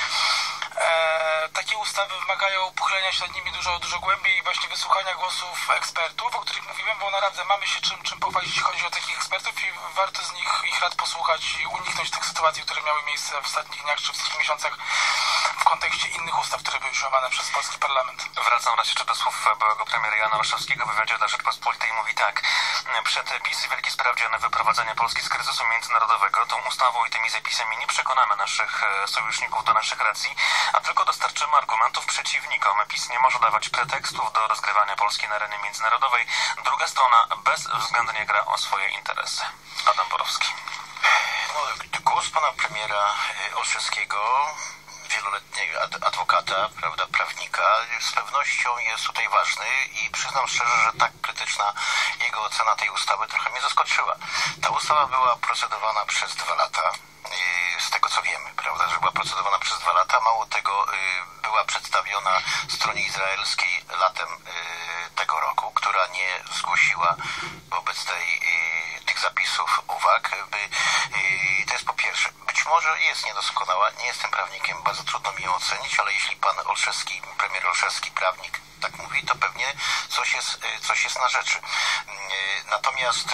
takie ustawy wymagają pochylenia się nad nimi dużo głębiej i właśnie wysłuchania głosów ekspertów, o których mówiłem, bo naprawdę mamy się czym pochwalić, jeśli chodzi o takich ekspertów i warto z ich rad posłuchać i uniknąć tych sytuacji, które miały miejsce w ostatnich dniach czy w ostatnich miesiącach w kontekście innych ustaw, które były przyjmowane przez polski parlament. Wracam raz jeszcze do słów byłego premiera Jana Olszewskiego w wywiadzie dla Rzeczpospolitej. Mówi tak: przed PiS wielki sprawdzian wyprowadzenia Polski z kryzysu międzynarodowego. Tą ustawą i tymi zapisami nie przekonamy naszych sojuszników do naszych racji, a tylko dostarczymy argumentów przeciwnikom. PiS nie może dawać pretekstów do rozgrywania Polski na arenie międzynarodowej. Druga strona bezwzględnie gra o swoje interesy. Adam Borowski. Głos pana premiera Olszewskiego w wieloletniego adwokata, prawda, prawnika, z pewnością jest tutaj ważny i przyznam szczerze, że tak krytyczna jego ocena tej ustawy trochę mnie zaskoczyła. Ta ustawa była procedowana przez 2 lata. Z tego co wiemy, prawda, że była procedowana przez 2 lata. Mało tego, była przedstawiona stronie izraelskiej latem tego roku, która nie zgłosiła wobec tych zapisów uwag. To jest po pierwsze. Być może jest niedoskonała, nie jestem prawnikiem, bardzo trudno mi ją ocenić, ale jeśli pan Olszewski, premier Olszewski, prawnik, tak mówi, to pewnie coś jest na rzeczy. Natomiast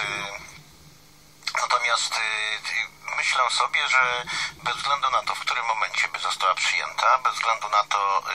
myślę sobie, że bez względu na to, w którym momencie by została przyjęta, bez względu na to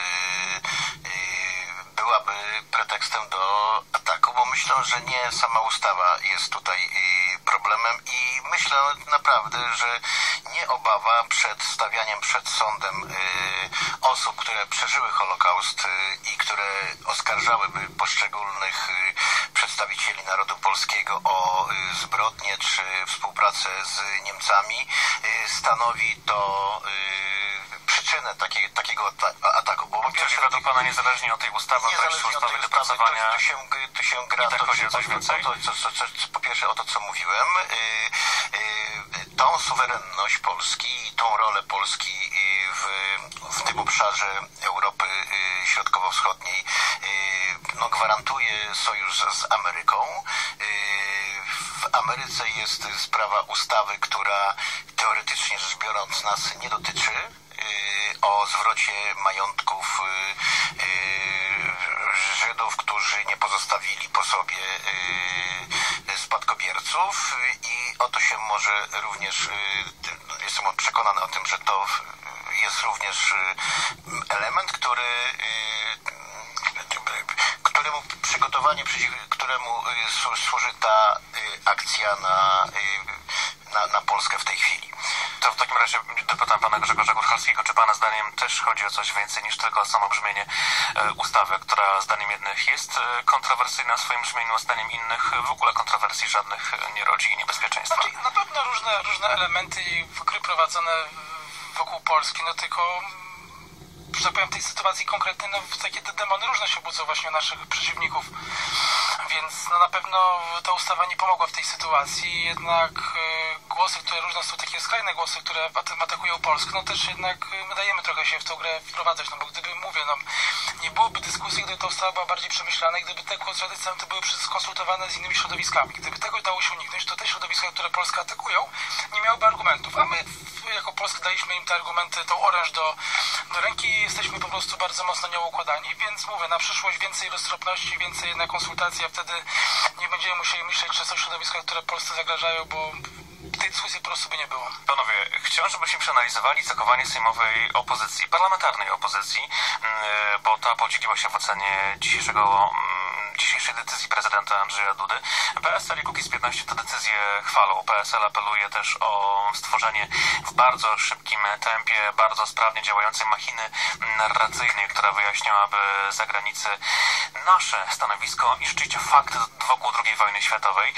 byłaby pretekstem do ataku, bo myślę, że nie sama ustawa jest tutaj problemem i myślę naprawdę, że nie obawa przed stawianiem przed sądem osób, które przeżyły Holokaust i które oskarżałyby poszczególnych przedstawicieli narodu polskiego o zbrodnie czy współpracę z Niemcami, stanowi to przyczynę takiego ataku. Bo po pierwsze, według pana niezależnie od tej ustawy, tu się gra po pierwsze o to, co mówiłem, tą suwerenność Polski i tą rolę Polski w tym obszarze Europy Środkowo-Wschodniej gwarantuje sojusz z Ameryką. W Ameryce jest sprawa ustawy, która teoretycznie rzecz biorąc nas nie dotyczy, o zwrocie majątków Żydów, którzy nie pozostawili po sobie spadkobierców i o to się może również, jestem przekonany o tym, że to jest również element, któremu przygotowanie, któremu służy ta akcja na Polskę w tej chwili. To w takim razie dopytam pana Grzegorza Górchalskiego, czy pana zdaniem też chodzi o coś więcej niż tylko samo brzmienie ustawy, która zdaniem jednych jest kontrowersyjna w swoim brzmieniu, a zdaniem innych w ogóle kontrowersji żadnych nie rodzi i niebezpieczeństwa? Znaczy, na pewno różne elementy i gry prowadzone wokół Polski, tylko że tak powiem, w tej sytuacji konkretnej, takie demony różne się budzą właśnie u naszych przeciwników. Więc na pewno ta ustawa nie pomogła w tej sytuacji, jednak głosy, które różne są, takie skrajne głosy, które atakują Polskę, też jednak my dajemy trochę się w tę grę wprowadzać, bo gdyby, nie byłoby dyskusji, gdyby ta ustawa była bardziej przemyślana i gdyby te głosy były skonsultowane z innymi środowiskami. Gdyby tego dało się uniknąć, to te środowiska, które Polskę atakują, nie miałyby argumentów, a my jako Polska daliśmy im te argumenty, tą oręż do ręki i jesteśmy po prostu bardzo mocno nią układani, więc mówię, na przyszłość więcej roztropności, więcej na konsultacji, a wtedy nie będziemy musieli myśleć, że są środowiska, które Polsce zagrażają, bo tej dyskusji po prostu by nie było. Panowie, chciałem, żebyśmy przeanalizowali zachowanie sejmowej opozycji, parlamentarnej opozycji, bo ta podzieliła się w ocenie dzisiejszej decyzji prezydenta Andrzeja Dudy. PSL i Kukiz15 tę decyzję chwalą. PSL apeluje też o stworzenie w bardzo szybkim tempie, bardzo sprawnie działającej machiny narracyjnej, która wyjaśniałaby za granicę nasze stanowisko i rzeczywiście fakt wokół II wojny światowej.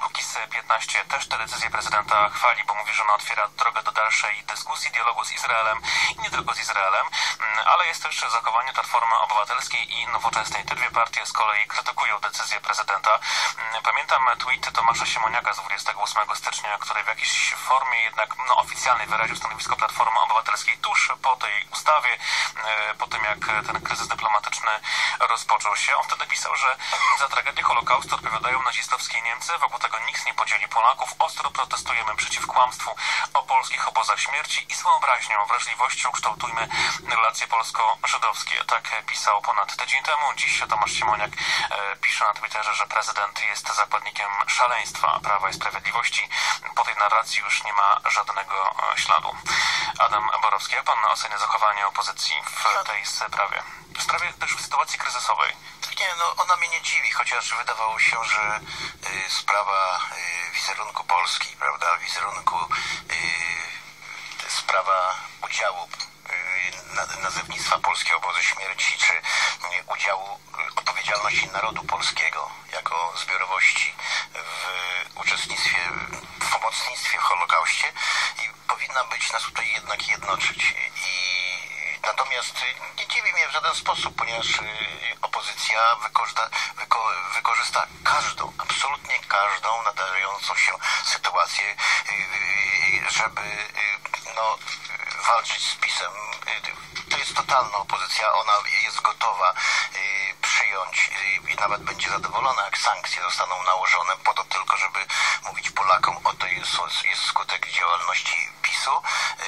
Kukiz15 też tę decyzję prezydenta chwali, bo mówi, że ona otwiera drogę do dalszej dyskusji, dialogu z Izraelem i nie tylko z Izraelem, ale jest też zachowanie Platformy Obywatelskiej i Nowoczesnej. Te dwie partie z kolei krytykują decyzję prezydenta. Pamiętam tweet Tomasza Siemoniaka z 28 stycznia, który w jakiejś formie jednak oficjalnej wyraził stanowisko Platformy Obywatelskiej tuż po tej ustawie, po tym jak ten kryzys dyplomatyczny rozpoczął się. On wtedy pisał, że za tragedię Holokaustu odpowiadają nazistowskie Niemcy, wokół tego nikt nie podzieli Polaków, ostro protestujemy przeciw kłamstwu o polskich obozach śmierci i z wyobraźnią, wrażliwością kształtujmy relacje polsko-żydowskie. Tak pisał ponad tydzień temu. Dziś Tomasz Siemoniak pisze na Twitterze, że prezydent jest zakładnikiem szaleństwa Prawa i Sprawiedliwości. Po tej narracji już nie ma żadnego śladu. Adam Borowski, jak pan ocenia zachowanie opozycji w tej sprawie? W sprawie też w sytuacji kryzysowej. Nie, ona mnie nie dziwi, chociaż wydawało się, że sprawa wizerunku Polski, prawda, sprawa udziału nazewnictwa Polskie Obozy Śmierci, czy udziału odpowiedzialności narodu polskiego jako zbiorowości w uczestnictwie, w pomocnictwie w Holokauście i powinna być nas tutaj jednak jednoczyć. I Natomiast nie dziwi mnie w żaden sposób, ponieważ opozycja wykorzysta każdą, absolutnie każdą nadarzającą się sytuację, żeby walczyć z PiS-em. To jest totalna opozycja, ona jest gotowa przyjąć i nawet będzie zadowolona, jak sankcje zostaną nałożone, po to tylko, żeby mówić Polakom, oto jest skutek działalności PiS-u.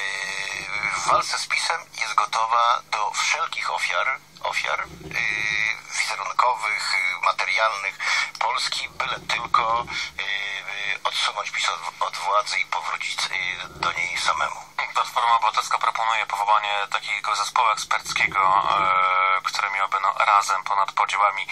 W walce z PiS-em jest gotowa do wszelkich ofiar wizerunkowych, materialnych Polski, byle tylko odsunąć PiS od władzy i powrócić do niej samemu. Platforma Obywatelska proponuje powołanie takiego zespołu eksperckiego, który miałby razem ponad podziałami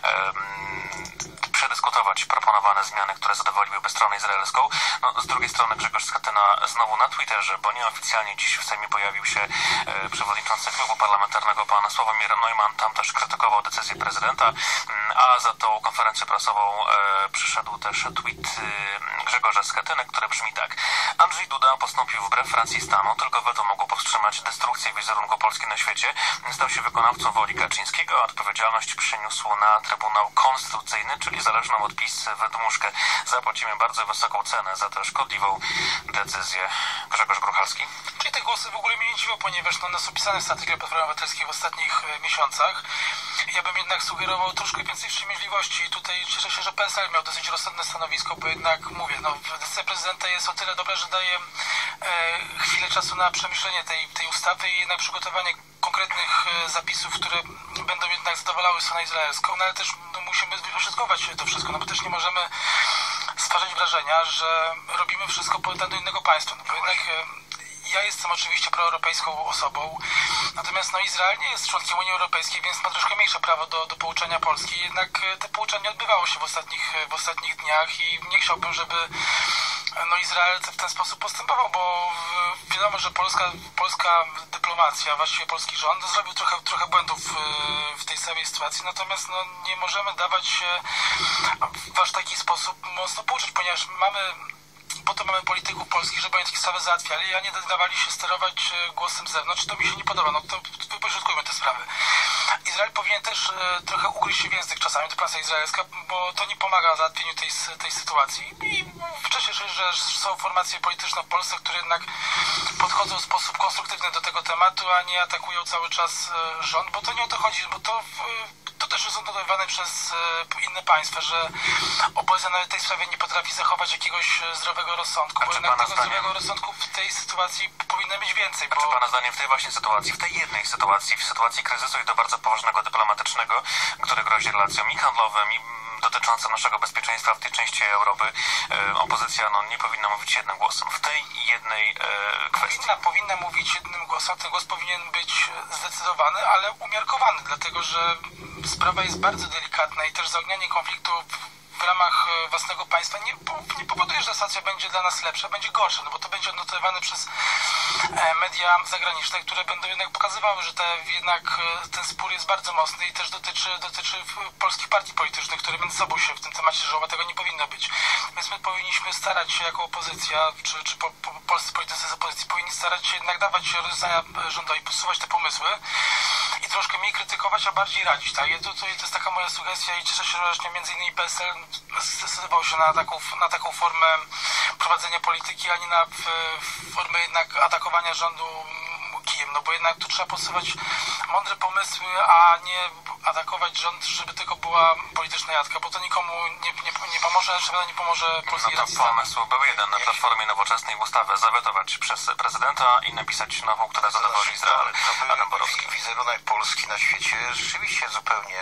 przedyskutować proponowane zmiany, które zadowoliłyby stronę izraelską. Z drugiej strony Grzegorz Schetyna znowu na Twitterze, bo nieoficjalnie dziś w Sejmie pojawił się przewodniczący klubu parlamentarnego pan Sławomir Neumann, tam też krytykował decyzję prezydenta, a za tą konferencję prasową przyszedł też tweet Grzegorza Schetyny, który brzmi tak. Andrzej Duda postąpił wbrew racji stanu, tylko weto mogło powstrzymać destrukcję wizerunku Polski na świecie. Stał się wykonawcą woli Kaczyńskiego, a odpowiedzialność przyniósł na Trybunał Konstytucyjny, czyli zależną od PiS wydmuszkę. Zapłacimy bardzo wysoką cenę za tę szkodliwą decyzję. Grzegorz Gruchalski. Czyli te głosy w ogóle mnie nie dziwią, ponieważ nas opisane w strategii Platformy Obywatelskiej w ostatnich miesiącach. Ja bym jednak sugerował troszkę więcej wstrzemięźliwości. Tutaj cieszę się, że PSL miał dosyć rozsądne stanowisko, bo jednak mówię, decyzja prezydenta jest o tyle dobra, że daje chwilę czasu na przemyślenie tej ustawy i jednak przygotowanie konkretnych zapisów, które będą jednak zadowalały stronę izraelską, ale też musimy wypośrodkować to wszystko, bo też nie możemy stwarzać wrażenia, że robimy wszystko pod do innego państwa, bo jednak ja jestem oczywiście proeuropejską osobą, natomiast Izrael nie jest członkiem Unii Europejskiej, więc ma troszkę mniejsze prawo do pouczania Polski. Jednak te pouczanie odbywało się w ostatnich dniach i nie chciałbym, żeby Izrael w ten sposób postępował, bo wiadomo, że polska dyplomacja, właściwie polski rząd zrobił trochę błędów w tej całej sytuacji, natomiast nie możemy dawać się w aż taki sposób mocno pouczać, ponieważ po to mamy polityków polskich, żeby oni takie sprawy załatwiali, a nie dawali się sterować głosem z zewnątrz. To mi się nie podoba. To wypośrodkujmy te sprawy. Izrael powinien też trochę ugryźć się w język czasami, dyplomacja izraelska, bo to nie pomaga w załatwieniu tej sytuacji. I cieszę się, że są formacje polityczne w Polsce, które jednak podchodzą w sposób konstruktywny do tego tematu, a nie atakują cały czas rząd, bo to nie o to chodzi, bo to też jest odnotowane przez inne państwa, że opozycja nawet w tej sprawie nie potrafi zachować jakiegoś zdrowego rozsądku, bo jednak tego zdrowego rozsądku w tej sytuacji powinno być więcej. Czy pana zdaniem w tej właśnie sytuacji, w tej jednej sytuacji, w sytuacji kryzysu i to bardzo poważnego dyplomatycznego, który grozi relacjom i handlowym, i dotyczące naszego bezpieczeństwa w tej części Europy, opozycja nie powinna mówić jednym głosem. W tej jednej kwestii. Powinna mówić jednym głosem. Ten głos powinien być zdecydowany, ale umiarkowany, dlatego że sprawa jest bardzo delikatna i też zaognianie konfliktu w ramach własnego państwa nie powoduje, że sytuacja będzie dla nas lepsza, będzie gorsza, bo to będzie odnotowane przez media zagraniczne, które będą jednak pokazywały, że jednak ten spór jest bardzo mocny i też dotyczy polskich partii politycznych, które między sobą się w tym temacie żoła, tego nie powinno być. Więc my powinniśmy starać się jako opozycja, czy polscy politycy z opozycji powinni starać się jednak dawać rozwiązania rządowi, posuwać te pomysły i troszkę mniej krytykować, a bardziej radzić. Tak? To jest taka moja sugestia i cieszę się, że właśnie między innymi PSL zdecydował się na taką formę prowadzenia polityki, a nie na formę jednak atakowania rządu kijem, bo jednak tu trzeba posuwać mądre pomysły, a nie atakować rząd, żeby tylko była polityczna jadka, bo to nikomu nie pomoże, a trzeba nie pomoże polskiej racji stanu. Pomysł był jeden na Platformie Nowoczesnej ustawę zawetować przez prezydenta i napisać nową, która zadowoli Izrael. Wizerunek Polski na świecie rzeczywiście zupełnie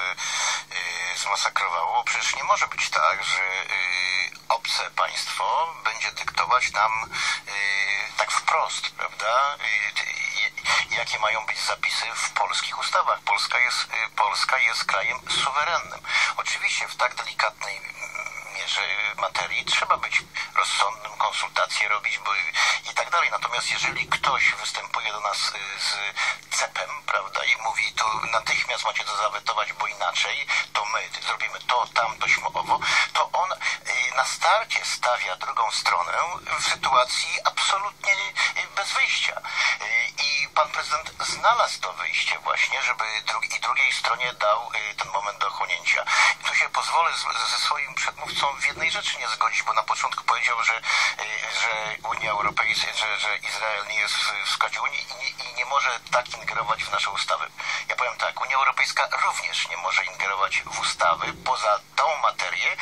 zmasakrowało. Przecież nie może być tak, że obce państwo będzie dyktować nam tak wprost, prawda, jakie mają być zapisy w polskich ustawach. Polska jest krajem suwerennym. Oczywiście w tak delikatnej mierze materii trzeba być rozsądnym, konsultacje robić i tak dalej. Natomiast jeżeli ktoś występuje do nas z cepem, prawda, i mówi, to natychmiast macie to zawetować, bo inaczej to my zrobimy to, tamto, śmołowo, to on na starcie stawia drugą stronę w sytuacji absolutnie bez wyjścia. I pan prezydent znalazł to wyjście właśnie, żeby drugiej stronie dał ten moment do ochłonięcia. I tu się pozwolę ze swoim przedmówcą w jednej rzeczy nie zgodzić, bo na początku powiedział, że Unia Europejska, że Izrael nie jest w składzie Unii i nie może tak ingerować w nasze ustawy. Ja powiem tak, Unia Europejska również nie może ingerować w ustawy poza tą materię,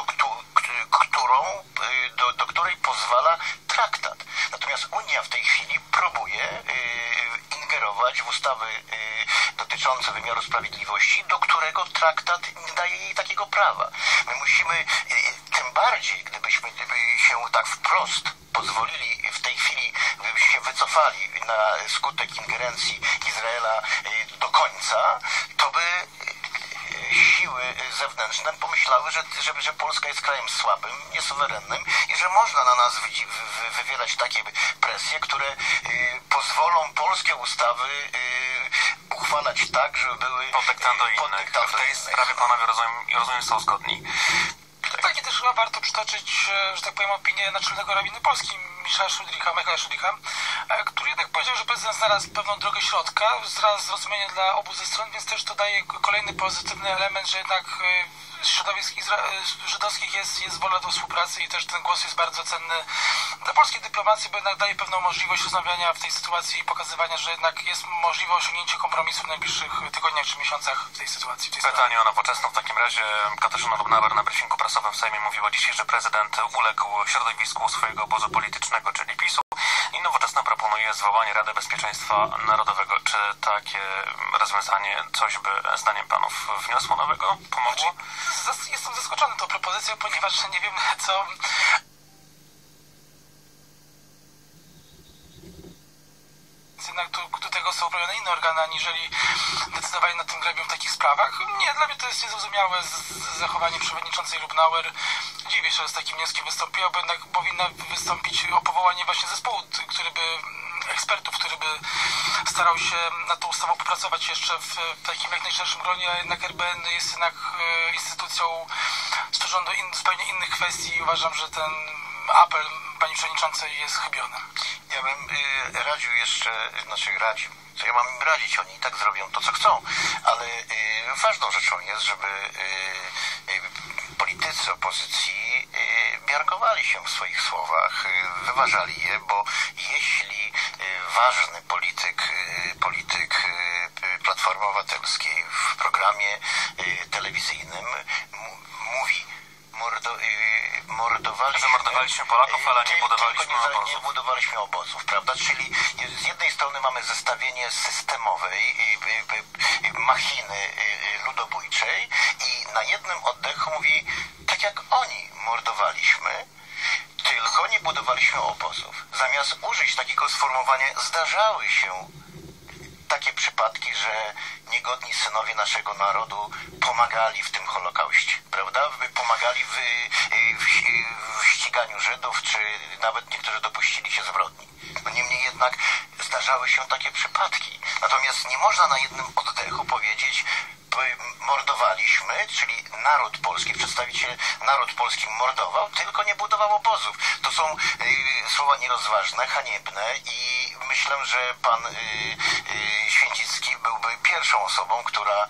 do której pozwala traktat. Natomiast Unia w tej chwili próbuje ingerować w ustawy dotyczące wymiaru sprawiedliwości, do którego traktat nie daje jej takiego prawa. My musimy, tym bardziej, gdybyśmy się tak wprost pozwolili w tej chwili, gdybyśmy się wycofali na skutek ingerencji Izraela do końca, to by siły zewnętrzne pomyślały, że Polska jest krajem słabym, niesuwerennym i że można na nas wywierać takie presje, które pozwolą polskie ustawy uchwalać tak, żeby były poddyktando innych. W tej sprawie panowie rozumiem są zgodni. Tak, i też chyba warto przytoczyć, że tak powiem, opinię naczelnego rabiny Polski, Michaela Szudricha, który jednak powiedział, że prezydent znalazł pewną drogę środka, znalazł zrozumienie dla obu ze stron, więc też to daje kolejny pozytywny element, że jednak środowisk żydowskich jest wola do współpracy i też ten głos jest bardzo cenny dla polskiej dyplomacji, bo jednak daje pewną możliwość rozmawiania w tej sytuacji i pokazywania, że jednak jest możliwe osiągnięcie kompromisu w najbliższych tygodniach czy miesiącach w tej sytuacji. Pytanie o Nowoczesną. W takim razie Katarzyna Lubnauer na briefingu prasowym w Sejmie mówiła dzisiaj, że prezydent uległ środowisku swojego obozu politycznego, czyli PiS-u, i Nowoczesna proponuje zwołanie Rady Bezpieczeństwa Narodowego. Czy takie rozwiązanie coś by zdaniem panów wniosło nowego? Pomogło? Jestem zaskoczony tą propozycją, ponieważ nie wiem, co... Jednak do tego są robione inne organy, aniżeli decydowanie nad tym gremium w takich sprawach. Nie, dla mnie to jest niezrozumiałe zachowanie przewodniczącej Lubnauer. Dziwię się, że z takim wnioskiem wystąpiła, bo jednak powinna wystąpić o powołanie właśnie zespołu, ekspertów, który by starał się nad tą ustawą popracować jeszcze w takim jak najszerszym gronie, a jednak RBN jest jednak instytucją stworzoną do zupełnie innych kwestii i uważam, że ten apel pani przewodniczącej jest chybiony. Ja bym radził. Co ja mam im radzić? Oni i tak zrobią to, co chcą. Ale ważną rzeczą jest, żeby politycy opozycji miarkowali się w swoich słowach, wyważali je, bo jeśli ważny polityk Platformy Obywatelskiej w programie telewizyjnym mówi, mordowaliśmy Polaków, ale nie budowaliśmy obozów. Nie budowaliśmy obozów, prawda? Czyli z jednej strony mamy zestawienie systemowej machiny ludobójczej i na jednym oddechu mówi, tak jak oni mordowaliśmy, tylko nie budowaliśmy obozów. Zamiast użyć takiego sformułowania, zdarzały się takie przypadki, że niegodni synowie naszego narodu pomagali w tym Holokauście, prawda? Pomagali w ściganiu Żydów, czy nawet niektórzy dopuścili się zbrodni. No niemniej jednak zdarzały się takie przypadki. Natomiast nie można na jednym oddechu powiedzieć, mordowaliśmy, czyli naród polski, przedstawiciel naród polski mordował, tylko nie budował obozów. To są słowa nierozważne, haniebne i myślę, że pan Święcicki byłby pierwszą osobą, która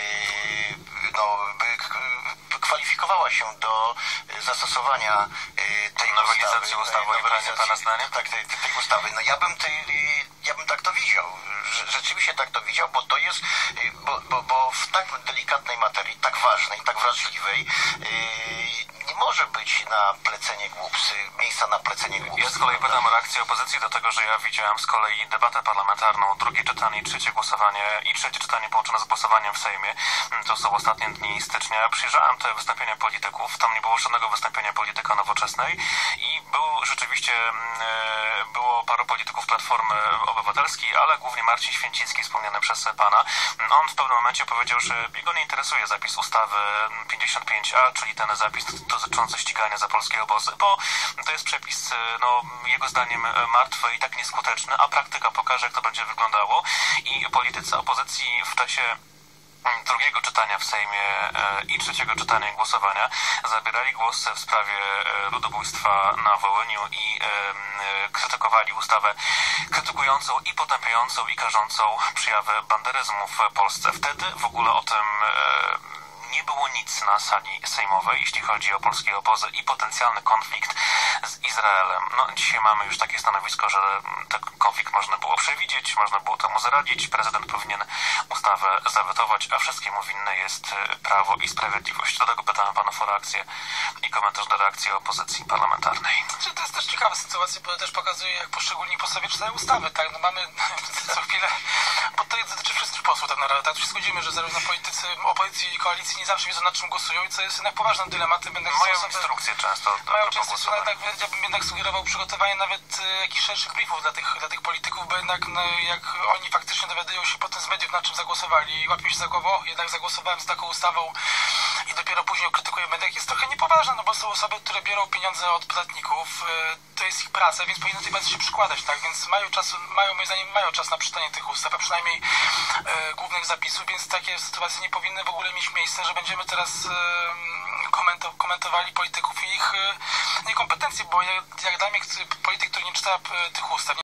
by kwalifikowała się do zastosowania tej nowelizacji ustawy o IPN-ie, pana zdaniem? Tak, tej ustawy. No ja bym tak to widział. Rzeczywiście tak to widział, bo to jest, bo w tak delikatnej materii, tak ważnej, tak wrażliwej, nie może być na plecenie głupcy, miejsca na plecenie głupcy. Ja z kolei pytam o reakcję opozycji do tego, że ja widziałem z kolei debatę parlamentarną, drugie czytanie i trzecie głosowanie i trzecie czytanie połączone z głosowaniem w Sejmie. To są ostatnie dni stycznia. Przyjrzałem te wystąpienia polityków, tam nie było żadnego wystąpienia polityka Nowoczesnej i było paru polityków Platformy Obywatelskiej, ale głównie Marcin Święcicki, wspomniany przez pana. On w pewnym momencie powiedział, że jego nie interesuje zapis ustawy 55a, czyli ten zapis dotyczący ścigania za polskie obozy, bo to jest przepis, jego zdaniem martwy i tak nieskuteczny, a praktyka pokaże, jak to będzie wyglądało i politycy opozycji w czasie drugiego czytania w Sejmie i trzeciego czytania i głosowania zabierali głos w sprawie ludobójstwa na Wołyniu i krytykowali ustawę krytykującą i potępiającą i karzącą przejawy banderyzmu w Polsce. Wtedy w ogóle o tym nie było nic na sali sejmowej, jeśli chodzi o polskie obozy i potencjalny konflikt z Izraelem. No, dzisiaj mamy już takie stanowisko, że ten konflikt można było przewidzieć, można było temu zaradzić. Prezydent powinien ustawę zawetować, a wszystkiemu winne jest prawo i sprawiedliwość. Dlatego pytałem panów o reakcję i komentarz do reakcji opozycji parlamentarnej. To jest też ciekawa sytuacja, bo też pokazuje, jak poszczególni posłowie czytają ustawy, tak? No mamy co chwilę, bo to dotyczy wszystkich posłów tak naprawdę, tak? Tu się zgodzimy, że zarówno politycy opozycji i koalicji nie zawsze wiedzą, na czym głosują i co jest jednak poważnym dylematem. Mają instrukcje często. Mają często, ja bym jednak sugerował przygotowanie nawet jakichś szerszych briefów dla tych polityków, bo jednak no, jak oni faktycznie dowiadują się potem z mediów, na czym zagłosowali i łapią się za głową, jednak zagłosowałem z taką ustawą i dopiero później krytykuję mediach, jest trochę niepoważne, no bo są osoby, które biorą pieniądze od podatników, to jest ich praca, więc powinny tej pracy się przykładać, tak, więc moim zdaniem mają czas na przeczytanie tych ustaw, a przynajmniej głównych zapisów, więc takie sytuacje nie powinny w ogóle mieć miejsca, że będziemy teraz komentowali polityków i ich niekompetencje, bo jak dla mnie polityk, który nie czyta tych ustaw,